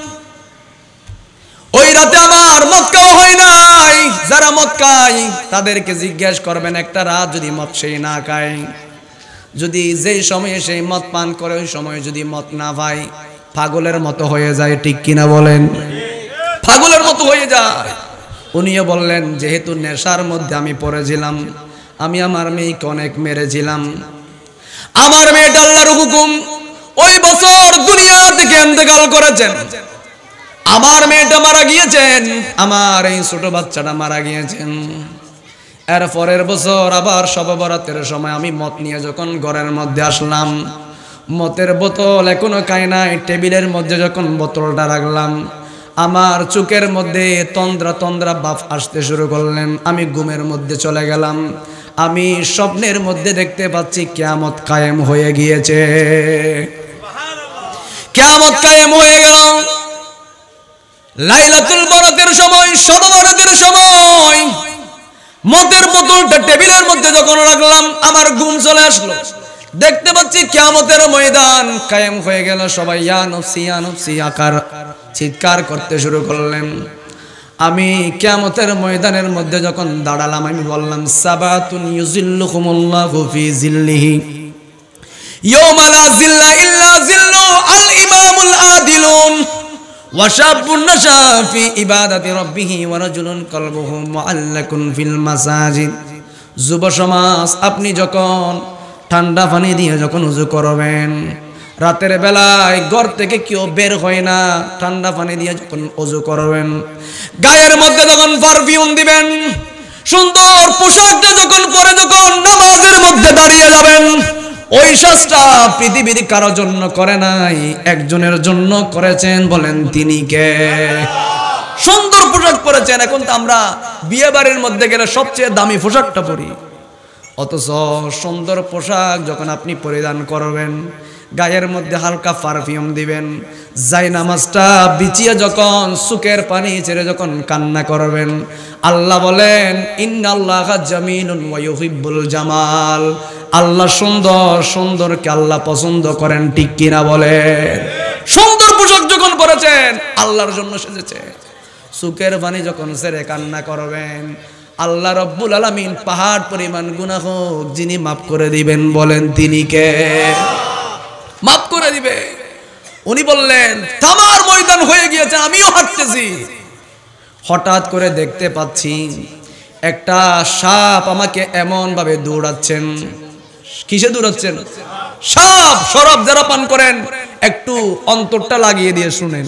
ওই রাতে আমার মদ খাওয়া হয় নাই। যারা মদ খায় তাদেরকে জিজ্ঞেস করবেন, একটা রাত যদি মদ সেই না খায়, যদি যেই সময়ে সেই মদ পান করে ওই সময় যদি মদ না পায়, পাগলের মতো হয়ে যায়। ঠিক কিনা বলেন? পাগলের মতো হয়ে যায়। উনিও বললেন, যেহেতু নেশার মধ্যে আমি পড়েছিলাম, আমি আমার মেয়েকে অনেক মেরেছিলাম। আমার মেয়েটা আল্লাহর হুকুম ওই বছর দুনিয়া থেকে ইন্তেকাল করেছেন। আমার মেয়েটা মারা গিয়েছেন, আমার এই ছোট বাচ্চাটা মারা গিয়েছেন। এর পরের বছর আবার শবে বরাতের সময় আমি মদ নিয়ে যখন ঘরের মধ্যে আসলাম, মদের বোতল এখনো খাই নাই, টেবিলের মধ্যে যখন বোতলটা রাখলাম, আমার চোখের মধ্যে তন্দ্রা তন্দ্রা বাপ আসতে শুরু করলেন। আমি ঘুমের মধ্যে চলে গেলাম। আমি স্বপ্নের মধ্যে দেখতে পাচ্ছি কিয়ামত কায়েম হয়ে গিয়েছে, কিয়ামত কায়েম হয়ে গেল। লাইলাতুল বরাতের সময়, শবে বরাতের সময় মদের বোতলটা টেবিলের মধ্যে যখন রাখলাম, আমার ঘুম চলে আসলো। দেখতে পাচ্ছি কিয়ামতের ময়দান কায়েম হয়ে গেল। সবাই ইয়া নফসি ইয়া নফসি আকার চিৎকার করতে শুরু করলেন। আমি কিয়ামতের ময়দানের মধ্যে যখন দাঁড়ালাম, আমি বললাম, সাবাতুন ইউজিল্লুকুমুল্লাহু ফি জিল্লিহি ইয়াওমা লা জিল্লা ইল্লা জিল্লু আল ইমামুল আদিলুন ওয়া শাবুন নাশা ফি ইবাদাতি রাব্বিহি ওয়া রাজুলুন কলবুহু মুআল্লাকুন ফিল মাসাজিদ। যুব সমাজ, আপনি যখন ঠান্ডা পানি দিয়ে যখন ওযু করবেন, রাতের বেলায় ঘর থেকে কেউ বের হয় না, ঠান্ডা পানি দিয়ে যখন ওযু করবেন, গায়ের মধ্যে যখন পারফিউম দিবেন, সুন্দর পোশাকটা যখন পরে যখন নামাজের মধ্যে দাঁড়িয়ে যাবেন, ওই সাজটা পৃথিবীর কারোর জন্য করে নাই, একজনের জন্য করেছেন। বলেন তিনি কে? সুন্দর পোশাক পরেছেন। এখন তো আমরা বিয়ে বাড়ির মধ্যে গেলে সবচেয়ে দামি পোশাকটা পরি, অথচ সুন্দর পোশাক যখন আপনি পরিধান করবেন, গায়ের মধ্যে হালকা পারফিউম দিবেন, যাই নামাজটা বিছিয়ে যখন চোখের পানি ছেড়ে যখন কান্না করবেন, আল্লাহ বলেন, ইন্নাল্লাহা জামিলুন ওয়া ইউহিব্বুল জামাল। আল্লাহ সুন্দর, সুন্দরকে আল্লাহ পছন্দ করেন। ঠিক কিনা বলেন? সুন্দর পোশাক যখন পরেছেন, আল্লাহর জন্য সেজেছে, চোখের পানি যখন ছেড়ে কান্না করবেন, আল্লাহ রব্বুল আলামিন পাহাড় পরিমাণ গুনাহ হোক যিনি মাফ করে দিবেন। বলেন তিনি কে? মাফ করে দিবে। উনি বললেন, তামার ময়দান হয়ে গিয়েছে, আমিও হাঁটতেছি। হঠাৎ করে দেখতে পাচ্ছি একটা সাপ আমাকে এমন ভাবে দৌড়াচ্ছেন। কিসে দৌড়াচ্ছেন? সাপ। শরাব যারা পান করেন একটু অন্তরটা লাগিয়ে দিয়ে শুনেন,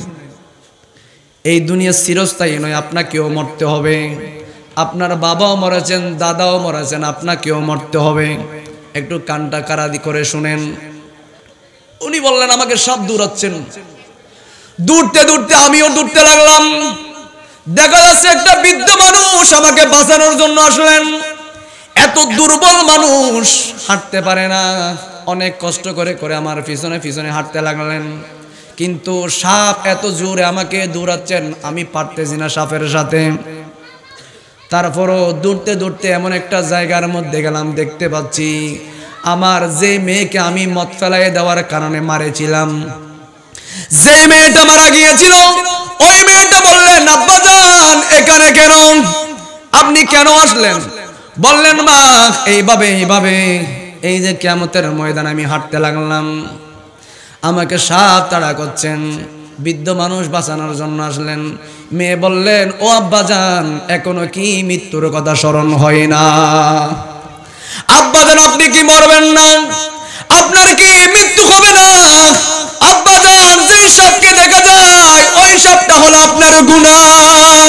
এই দুনিয়া চিরস্থায়ী নয়, আপনাকেও মরতে হবে। আপনার বাবাও মরেছেন, দাদাও মরেছেন, আপনাকেও মরতে হবে। একটু কানটা কারাদি করে শুনেন। উনি বললেন, আমাকে সাপ দৌড়াচ্ছেন। দৌড়তে দৌড়তে আমিও দৌড়তে লাগলাম। দেখা যাচ্ছে একটা বৃদ্ধ মানুষ আমাকে বাঁচানোর জন্য আসলেন। এত দুর্বল মানুষ, হাঁটতে পারে না, অনেক কষ্ট করে করে আমার পিছনে পিছনে হাঁটতে লাগলেন। কিন্তু সাপ এত জোরে আমাকে দৌড়াচ্ছেন, আমি পারতেছি না সাপের সাথে। তারপরও দৌড়তে দৌড়তে এমন একটা জায়গার মধ্যে গেলাম, দেখতে পাচ্ছি আমার যে মেয়েকে আমি মদ ফেলাই দেওয়ার কারণে মারেছিলাম, যে মেয়েটা মারা গিয়েছিল, ওই মেয়েটা বললেন, আব্বাজান এখানে কেন? আপনি কেন আসলেন? বললেন, মা এইভাবে এইভাবে এই যে কিয়ামতের ময়দানে আমি হাঁটতে লাগলাম, আমাকে সাপ তাড়া করছেন। বৃদ্ধ মানুষ বাঁচানোর জন্য আসলেন। মেয়ে বললেন, ও আব্বাজান এখনো কি মৃত্যুর কথা স্মরণ হয় না? আব্বাজান আপনি কি মরবেন না? আপনার কি মৃত্যু হবে না? আব্বাজান যে সাপকে দেখা যায় ওই সাপটা হলো আপনার গুনাহ।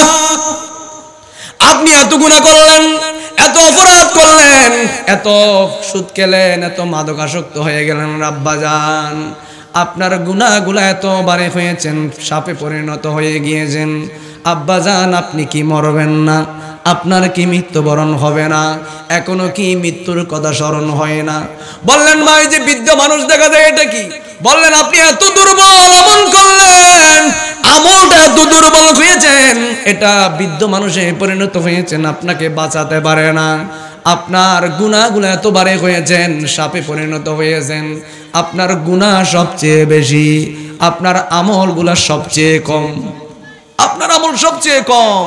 আপনি এত গুনাহ করলেন, এত অপরাধ করলেন, এত সুদ খেলেন, এত মাদকাসক্ত হয়ে গেলেন, আব্বাজান আপনার গুনাহগুলো এত বারে হয়েছেন, সাপে পরিণত হয়ে গিয়েছেন। আব্বাজান আপনি কি মরবেন না? আপনার কি মৃত্যুবরণ হবে না? এখনো কি মৃত্যুর কথা স্মরণ হয় না? বললেন মা এই যে বৃদ্ধ মানুষ দেখা যায় এটা কি? বললেন আপনি এত দুর্বল আমল করলেন, আমলটা এত দুর্বল হয়েছেন, এটা বৃদ্ধ মানুষে পরিণত হয়েছেন, আপনাকে বাঁচাতে পারে না। আপনার গুনাহগুলো এত বারে হয়েছেন, সাপে পরিণত হয়েছেন। আপনার গুনাহ সবচেয়ে বেশি, আপনার আমলগুলা সবচেয়ে কম। আপনার আমল সবচেয়ে কম।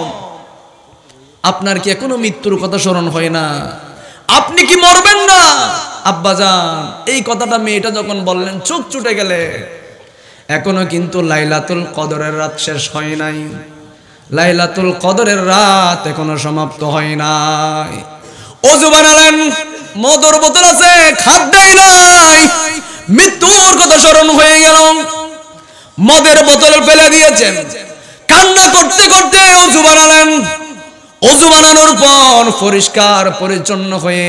আপনার কি এখনো মৃত্যুর কথা স্মরণ হয় না? আপনি কি মরবেন না? আব্বাজান এই কথাটা মেয়েটা যখন বললেন চোখ ছুটে গেলে। এখনো কিন্তু লাইলাতুল কদরের রাত শেষ হয় নাই, লাইলাতুল কদরের রাত এখনো সমাপ্ত হয় নাই। ওযু বানালেন, মদের বোতল আছে, খাদ্যই নাই, মৃত্যুর কথা স্মরণ হয়ে গেল, মদের বোতল ফেলে দিয়েছেন। কান্না করতে করতে ওযু বানালেন। ওযু বানানোর পর পরিষ্কার পরিচ্ছন্ন হয়ে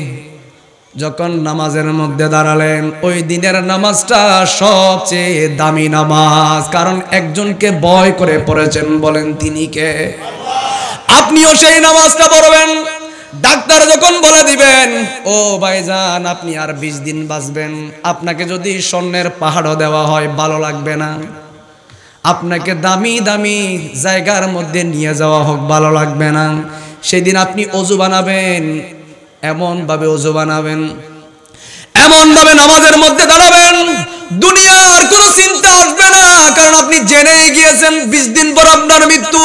যখন নামাজের মধ্যে দাঁড়ালেন, ওই দিনের নামাজটা সবচেয়ে দামি নামাজ। কারণ একজনকে ভয় করে পড়েছেন, বলেন তিনি কে? আপনিও সেই নামাজটা পড়বেন। ডাক্তার যখন বলে দিবেন ও ভাইজান আপনি আর বিশ দিন বাঁচবেন, আপনাকে যদি স্বর্ণের পাহাড়ও দেওয়া হয় ভালো লাগবে না। আপনাকে দামি দামি জায়গার মধ্যে নিয়ে যাওয়া হোক ভালো লাগবে না। সেদিন আপনি ওযু বানাবেন, এমন ভাবে ওযু বানাবেন, এমন ভাবে নামাজের মধ্যে দাঁড়াবেন, দুনিয়ার কোনো চিন্তা আসবে না। কারণ আপনি জেনে গিয়েছেন বিশ দিন পর আপনার মৃত্যু।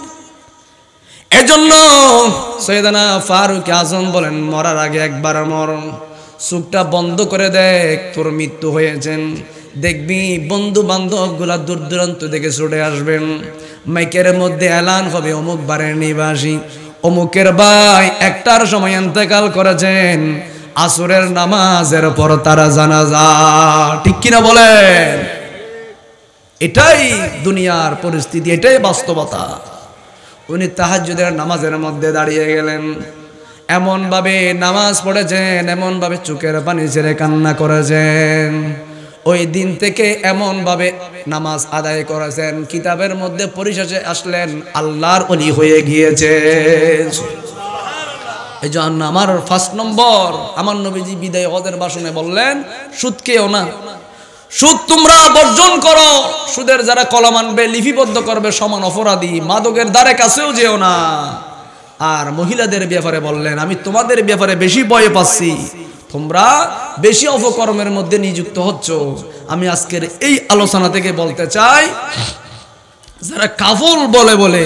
এজন্য সৈয়দনা ফারুক আজম বলেন মরার আগে একবার মর, চোখটা বন্ধ করে দেখ, তোর মৃত্যু হয়েছেন। দেখবি বন্ধু বান্ধব গুলা দূর দূরান্ত থেকে ছুটে আসবেন, মাইকের মধ্যে এলান হবে অমুক বাড়ির নিবাসী, অমুকের ভাই একটার সময় ইন্তেকাল করেছেন, আসরের নামাজের পর তারা জানাজা। ঠিক কিনা বলেন? এটাই দুনিয়ার পরিস্থিতি, এটাই বাস্তবতা। উনি তাহাজ্জুদের নামাজের মধ্যে দাঁড়িয়ে গেলেন, এমন ভাবে নামাজ পড়েছেন, এমন ভাবে চোখের পানি ছেড়ে কান্না করেছেন। ওই দিন থেকে এমন ভাবে নামাজ আদায় করেছেন, কিতাবের মধ্যে পরিশেষে আসলেন আল্লাহর ওলি হয়ে গিয়েছে। এই জন্য আমার ফার্স্ট নম্বর, আমার নবীজি বিদায় হজের ভাষণে বললেন সুদ খেও না, সুদ তোমরা বর্জন করো। সুদের যারা কলম আনবে, লিপিবদ্ধ করবে সমান অপরাধী। মাদকের দ্বারে কাছেও যেও না। আর মহিলাদের ব্যাপারে বললেন আমি তোমাদের ব্যাপারে বেশি ভয় পাচ্ছি, তোমরা বেশি অপকর্মের মধ্যে নিযুক্ত হচ্ছ। আমি আজকের এই আলোচনা থেকে বলতে চাই, যারা কাফল বলে বলে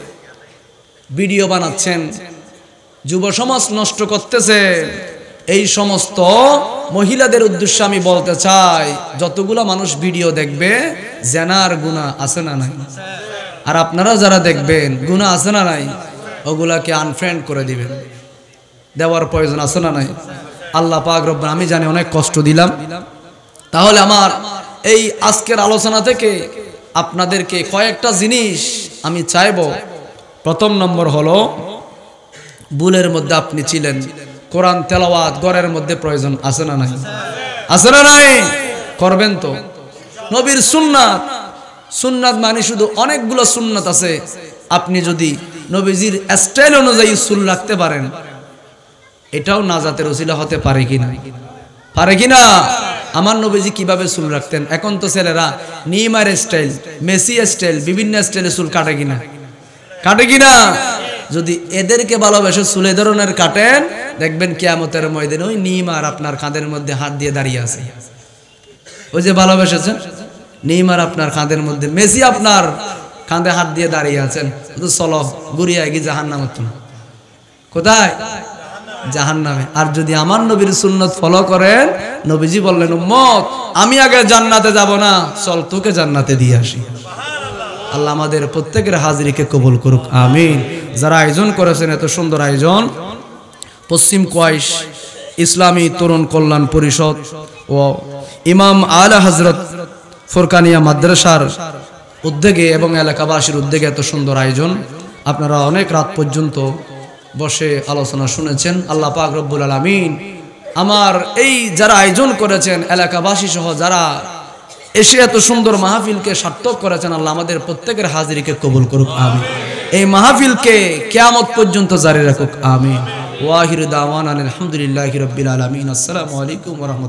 ভিডিও বানাচ্ছেন, যুব সমাজ নষ্ট করতেছে, এই সমস্ত মহিলাদের উদ্দেশ্যে আমি বলতে চাই, যতগুলো মানুষ ভিডিও দেখবে জেনার গুনাহ আছে না নাই? আর আপনারা যারা দেখবেন গুনাহ আছে না নাই? ওগুলাকে আনফ্রেন্ড করে দিবেন, দেওয়ার প্রয়োজন আছে না নাই? আল্লাহ পাক রব্বুল, আমি জানি অনেক কষ্ট দিলাম। তাহলে আমার এই আজকের আলোচনা থেকে আপনাদেরকে কয়েকটা জিনিস আমি চাইবো। প্রথম নম্বর হলো, ভুলের মধ্যে আপনি ছিলেন, কোরআন তেলাওয়াত ঘরের মধ্যে প্রয়োজন আছে না নাই? আছে না নাই? করবেন তো। নবীর সুন্নাত, সুন্নাত মানে শুধু অনেকগুলো সুন্নাত আছে। আপনি যদি নবীজির স্টাইল অনুযায়ী চুল রাখতে পারেন, এটাও নাজাতের ওসিলা হতে পারে কিনা? পারে কিনা? আমার নবীজি কিভাবে চুল রাখতেন? এখন তো ছেলেরা নিমার স্টাইল, মেসি স্টাইল, বিভিন্ন স্টাইলে চুল কাটে কিনা? কাটে কিনা? যদি এদেরকে ভালোবেসে চুল এ ধরনের কাটেন, দেখবেন কিয়ামতের ময়দানে ওই নিমার আপনার কাঁধের মধ্যে হাত দিয়ে দাঁড়িয়ে আছে। ওই যে ভালোবেসেছেন নেইমার আপনার কাঁধের মধ্যে, মেসি আপনার কাঁধে হাত দিয়ে দাঁড়িয়ে আছেন। চলো গুড়িয়া গিয়ে জাহান্নামে। তুমি কোথায়? জাহান্নামে। আর যদি আমার নবীর সুন্নত ফলো করেন, নবীজি বললেন উম্মত আমি আগে জান্নাতে যাব না, চল তোকে জান্নাতে দিয়ে আসি। আল্লাহ আমাদের প্রত্যেকের হাজিরিকে কবুল করুক, আমিন। যারা আয়োজন করেছেন এত সুন্দর আয়োজন, পশ্চিম কোয়াইশ ইসলামী তরুণ কল্যাণ পরিষদ ও ইমাম আলা হযরত ফুরকানিয়া মাদ্রাসার উদ্যোগে এবং এলাকাবাসীর উদ্যোগে এত সুন্দর আয়োজন। আপনারা অনেক রাত পর্যন্ত বসে আলোচনা শুনেছেন। আল্লাহ পাক রব্বুল আলামিন আমার এই যারা আয়োজন করেছেন, এলাকাবাসী সহ যারা এসে এত সুন্দর মাহফিলকে সার্থক করেছেন। আল্লাহ আমাদের প্রত্যেকের হাজিরিকে কবুল করুক, আমিন। এই মাহফিলকে কিয়ামত পর্যন্ত জারি রাখুক, আমিন। ওয়া আখিরু দাওয়ানা আলহামদুলিল্লাহি রাব্বিল আলামিন। আসসালামু আলাইকুম ওয়া রাহমাতুল্লাহ।